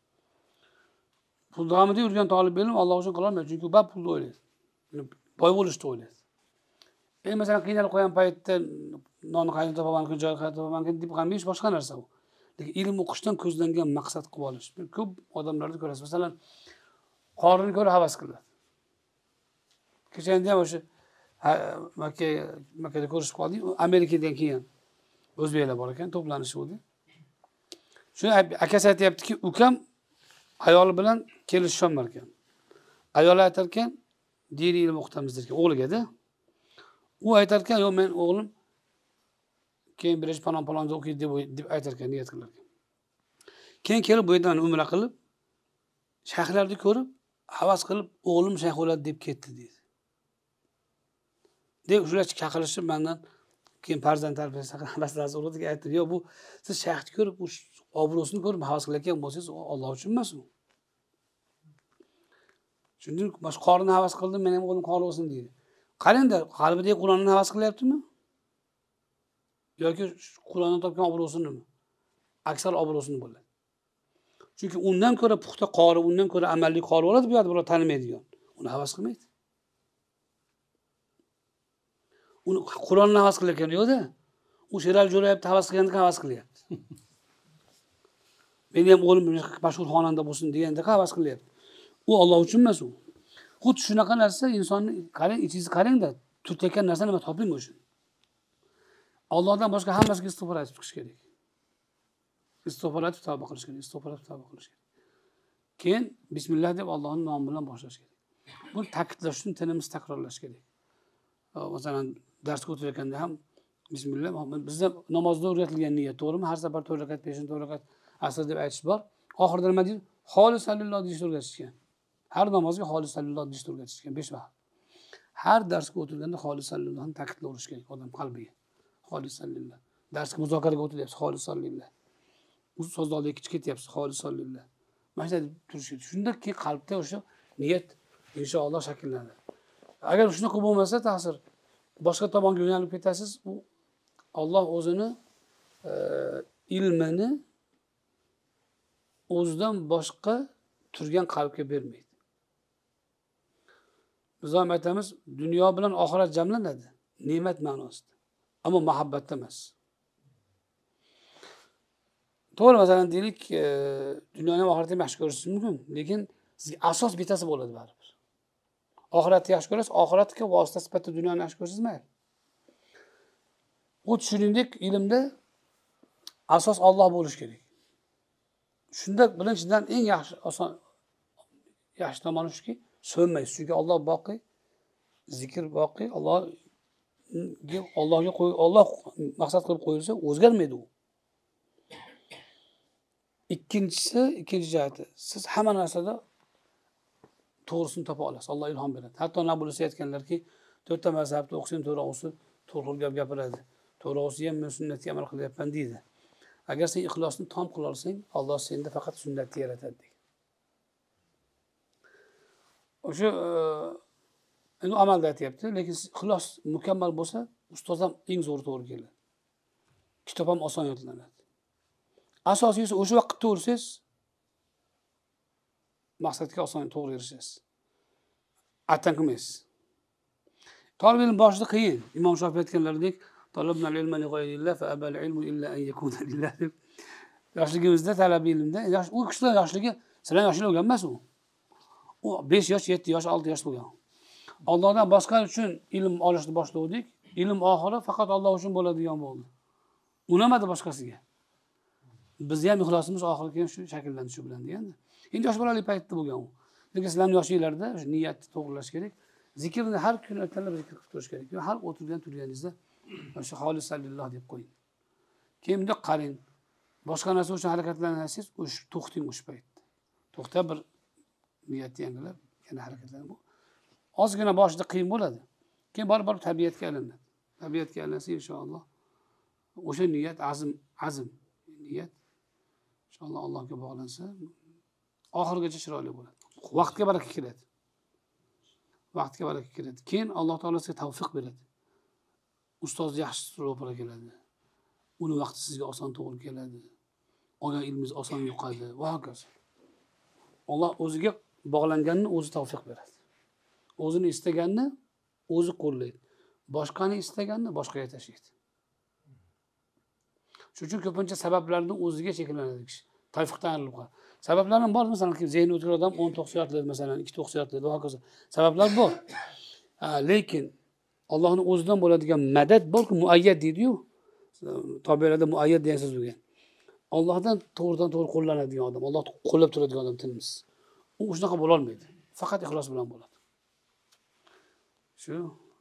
Pul g'amida yurgan talib ilm Alloh uchun qila olmaydi, chunki u bab pulni o'ylaydi. Boy bo'lishni o'ylaydi. Masalan, qiynalib qo'ygan paytda nonni qayerdan topaman, joy qayerdan topaman deb g'amlash boshqa narsa u. Lekin ilm o'qishdan ko'zlangan maqsad qilib olish. Ko'p odamlarda ko'rasiz. Masalan, qorini ko'rib havas qiladi. Kechagina ham o'sha Makkada ko'rishib qoldik. Amerikadan keyin o'zbeklar bor ekan, to'planish bo'ldi. Shuni akasi aytayaptiki, ukam ayoli bilan kelishishmar ekan. Ayoli aytar ekan, diniy ilm o'qitamiz derkan, o'g'liga-da. U aytar ekan, "Yo'q, men o'g'lim keyin bir palon o'qiydi" deb aytar ekan, niyat qilar ekan. Keyin kelib bu yerdan umra qilib, shayxlarni ko'rib, havas qilib, o'g'lim shayx bo'ladi deb ketdi deydi. Deb shular chaqirishib mendan keyin farzand tarbiyasi haqida masalasi o'rgatiga aytdi. "Yo'q, bu siz shayxni ko'rib, u obro'sini ko'rib havas qilayotgan bo'lsangiz, Alloh uchun emas u." Shunday bosh qorini havas qildim, men ham o'g'lim qori bo'lsin deydi. Qarangda, qalbidagi Qur'onni havas qilyaptimi? Yoki Qur'ondan topgan obro'sinimi? Aksar obro'sini bo'ladi. Chunki undan ko'ra puxta qori, undan ko'ra amalli qori bo'ladi, bu yerda birov tanimaydigan. Uni havas qilmaydi. Uni Qur'onni havas qilayotgani yo'q-da. U Sherali Jo'rayevni havas qilganda havas qilyapti. Meni ham o'g'lim mashhur xonanda bo'lsin deganda havas qilyapti. U Alloh uchun emas u. Xuddi shunaqa narsa insonni qarang, ichingizni qarangda, turtayotgan narsa nima toping o'sha. Allohdan boshqa hammasiga istig'for aytib chiqish kerak. Istig'for aytib tavba qilish kerak, istig'for aytib tavba qilish kerak. Keyin bismillah deb Allohning nomi bilan boshlash kerak. Buni ta'kidlash uchun tilimiz takrorlash kerak. Masalan, darsga o'tirayotganda ham bismillah, bizda namozda o'rgatilgan niyat, to'g'rimi? Har safar 4 rakat, 5 rakat asr deb aytish bor. Oxirida nima deydi? Xolisalilloh deyishni o'rgatishgan. Har namozga xolisalilloh deyishni o'rgatishgan 5 vaqt. Har darsga o'tirganda xolisalillohni ta'kidlash kerak odam qalbiga. Xolisalilloh. Darsga muzokaraga o'tiryapsiz, xolisalilloh. Bu so'zni oldiga ketyapsiz, xolisalilloh. Mana shunday turish kerak. Shunda keyin qalbda o'sha niyat inshaalloh shakllanadi. Agar shunaqa bo'lmasa, ta'sir boshqa tomonga yo'nalib ketasiz, u Alloh o'zini ilmini o'zidan boshqa turgan qalbga bermaydi. Biz ham aytamiz, dunyo bilan oxirat jamlanadi, ne'mat ma'nosida. Ammo muhabbatda emas. To'g'ri, masalan deylik, dunyoni ham oxiratni ham yaxshi ko'rishingiz mumkin, lekin sizga asos bitasi bo'ladi baribir. Oxiratni yaxshi ko'rasiz, oxiratga vosita sifatida dunyoni yaxshi ko'rasiz mayli. Bu shuningdek ilmda asos Alloh bo'lishi kerak. Shunda birinchidan eng yaxshi yaxshi tomoni shuki, so'nmaysiz. Chunki Alloh boqiy, zikr boqiy, Alloh maqsad qilib qo'yilsa o'zgarmaydi u. Ikkinchi jihati, siz hamma narsada to'g'risini topa olasiz. Alloh ilhom beradi. Hatto Nabulusi aytganlarki, 4 ta mazhabni o'qisang to'g'risi to'g'ri gap gapiradi. To'g'risi ham men sunnatga amal qilyapman deydi. Agar sen ixlosni tom qila olsang, Alloh senda faqat sunnatni yaratadi deydi. O'sha endi amalda aytyapti, lekin ixlos mukammal bo'lsa, ustoz ham eng zo'r to'g'ri keladi. Kitob ham oson yodlanadi. Asosiysi o'sha vaqtda o'rsangiz, maqsadga oson to'g'ri erishasiz. Attan qilmaysiz. Talab ilm boshida qiyin. Imom Shofiy aytganlaridek, talabnal ilma li g'ayrillah fa abal ilmu illa an yakuna lillah deb. Yoshligimizda talab ilmda, u kishilar yoshligi, sizlar yoshlar bo'lgan emas u. U 5 yosh, 7 yosh, 6 yosh bo'lgan. Allohdan boshqa uchun ilm olishni boshladik. Ilm oxiri faqat Alloh uchun bo'ladigan bo'ldi. Unamadi boshqasiga. Bizni ham ixlosimiz oxirgi keyin shu shakllanishi bilan deganda. Endi yosh bolalik paytda bo'lgan u. Lekin sizlarning yoshinglarda o'sha niyatni to'g'rilash kerak. Zikrni har kuni ertalab zikr qilib turish kerak. Har turganingizda o'sha xolisalilloh deb qo'ying. Keyin bunday qarang. Boshqa narsa uchun harakatlanasiz, o'sha to'xting o'sha paytda. To'xtab bir niyatni yangilab, yana harakatlaning bu. Ozgina boshida qiyin bo'ladi. Keyin borib tabiatga aylanadi. Tabiatga aylansa inshaalloh o'sha niyat azm niyat inshaalloh Allohga bog'lansa oxirigacha chiroyli bo'ladi. Vaqtga baraka keladi. Vaqtga baraka keladi. Keyin Alloh taolo sizga tavfiq beradi. Ustoz yaxshi ro'para keladi. Uni vaqti sizga oson to'g'ri keladi. Olgan ilmingiz oson yo'qadi va hokazo. Alloh o'ziga bog'langanni o'zi tavfiq beradi. O'zini istaganni o'zi qo'llaydi. Boshqani istaganni boshqaga tashlaydi. Shuning uchun ko'pincha sabablarni o'ziga cheklanadi kishi. Tavfiqdan ayrilib qoladi. Sabablar ham bor, masalan, zehni o'tkir odam 10 to'xsiyatlar, masalan, 2 to'xsiyatlar va hokazo. Sabablar bor. Lekin Allohning o'zidan bo'ladigan madad borku, muayyad deydi-yu. Tobiyalarda muayyad degan so'z bo'lgan. Allohdan to'g'ridan to'g'ri qo'llanadigan odam, Alloh qo'llab turadigan odam tilimiz. U shunaqa bo'la olmaydi. Faqat ixlos bilan bo'ladi. Shu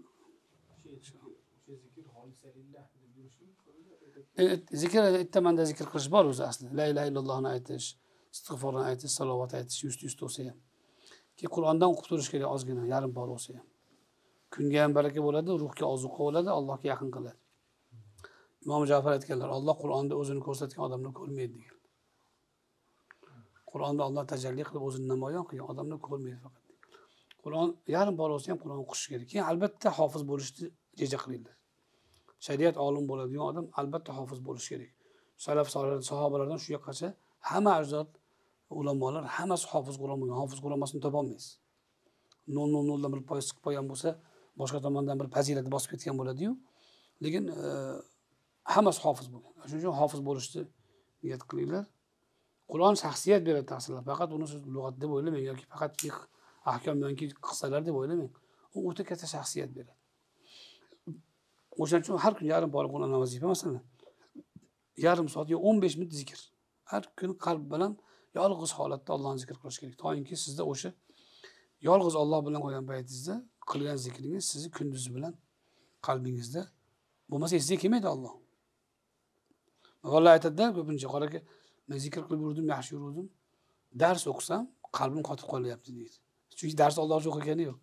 zikr xolisalillah deb yurishim. zikr aytmanda zikr qilish bor o'zi aslida. La ilaha illallohni aytish, istig'forni aytish, salovat aytish, 100 bo'lsa ham. Keyin Qur'ondan o'qib turish kerak ozgina, yarim bor bo'lsa ham. Kunga ham baraka bo'ladi, ruhga ozuqa bo'ladi, Allohga yaqin qiladi. Imom Ja'far aytganlar, Alloh Qur'onda o'zini ko'rsatgan odamni ko'rmaydi degan. Qur'onda Alloh tajalli qilib o'zini namoyon qilgan odamni ko'rmaydi faqat. Qur'on yarim bor bo'lsa ham Qur'on o'qish kerak. Keyin albatta hofiz bo'lishni reja qilinglar. Shariat olim bo'ladigan odam albatta hofiz bo'lishi kerak. Salaf solih sahobalardan shu yoqqacha hamma ajdod ulamolar hammasi hofiz bo'lmagan. Hofiz bo'lmasini topa olmaysiz. 0.00 dan bir poy siqib qo'ygan bo'lsa, boshqa tomondan bir fazilatni bosib ketgan bo'ladi-yu. Lekin hammasi hofiz bo'lgan. Shuning uchun hofiz bo'lishni niyat qilinglar. Qur'on shaxsiyat beradi ta'sirlar. Faqat uni siz lug'at deb o'ylamang yoki faqat fiqh, ahkom yoki qissalar deb o'ylamang. U o'ta katta shaxsiyat beradi. O'shaning uchun har kun yarim bor Qur'on vazifa masalan. Yarim soat yo 15 minut zikr. Har kun qalb bilan yolg'iz holatda Allohni zikr qilish kerak. To'yinki sizda o'sha yolg'iz Alloh bilan qolgan paytingizda qilgan zikringiz sizni kunduz bilan qalbingizda bo'lmasa esga kelmaydi Alloh. Vallahi aytadi ko'pincha qaraki, men zikr qilib yurdim, yaxshi yurdim. Dars o'qisam qalbim qotib qolyapti deydi. Chunki dars Alloh uchun o'qigani yo'q.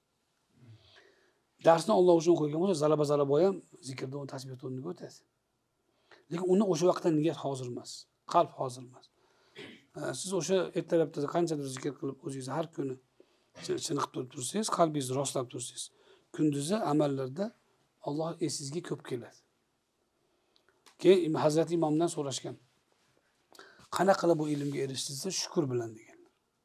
Darsni Alloh uchun qo'ygan bo'lsa, zalaba ham zikrda uni tasbih o'rniga o'tadi. Lekin uni o'sha vaqtda niyat hozir emas, qalb hozir emas. Siz o'sha ertalabda qanchadir zikr qilib o'zingizni har kuni chiniqib tursangiz, qalbingizni rostlab tursangiz, kunduzi amallarda Alloh esingizga ko'p keladi. Keyin Hazrat Imomdan so'rashgan. Qanaqa qilib bu ilmga erishdingiz? Shukr bilan degan.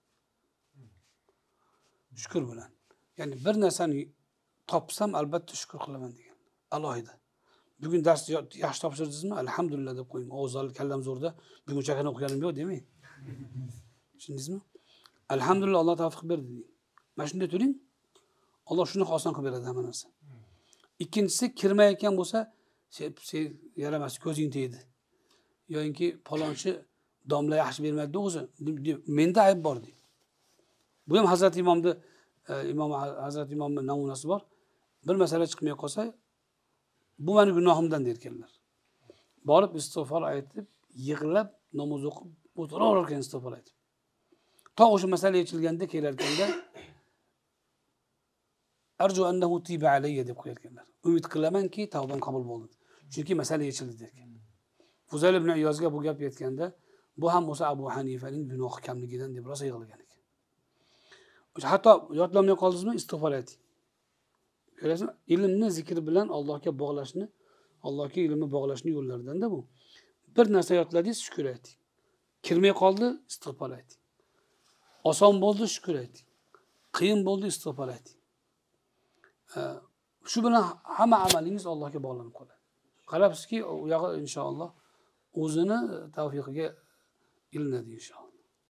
Shukr bilan. Ya'ni bir narsani topsam albatta shukr qilaman degan. Alohida. Bugun dars yaxshi topshirdingizmi? Alhamdulillah deb qo'ying. O'zal kallam zo'rda buguncha kana o'qiganim yo'q demang. Tushundingizmi? Alhamdulillah Alloh tavfiq berdi deng. Mana shunday turing. Alloh shuni oson qilib beradi hamma narsa. Ikkinchisi kirmayotgan bo'lsa, sen yaramas, ko'zing tegdi. Yo'inki palonchi domla yaxshi bermadi o'zi. Menda ayb bor deng. Bu ham Hazrat Imomda Hazrat Imomning namunasi bor. Bir masala chiqmay qolsa, bu meni gunohimdan derkanlar. Borib istig'for aytib, yig'lab namoz o'qib o'tiraverar ekan istig'for aytib. To o'sha masala yechilganda kelarkanda arju annahu tiba alayya deb qo'yarkanlar. Umid qilamanki, tavbam qabul bo'ldi. Chunki masala yechildi derkan. Fuzayl ibn Iyozga bu gap yetganda, bu ham o'sha Abu Hanifaning gunohi kamligidan deb rosa yig'lagan ekan. Hatto yodlamay qoldingizmi, istig'for ayting. Ko'rasizmi? Ilmni zikr bilan Allohga bog'lashni, Allohga ilmni bog'lashning yo'llaridan-da bu. Bir narsa yodladingiz, shukr ayting. Kirmay qoldi, istig'for ayting. Oson bo'ldi, shukr ayting. Qiyin bo'ldi, istig'for ayting. Shu bilan hamma amalingiz Allohga bog'lanib qoladi. Qarabsizki, u yog'i inshaalloh o'zini tavfiqiga ilinadi inshaalloh.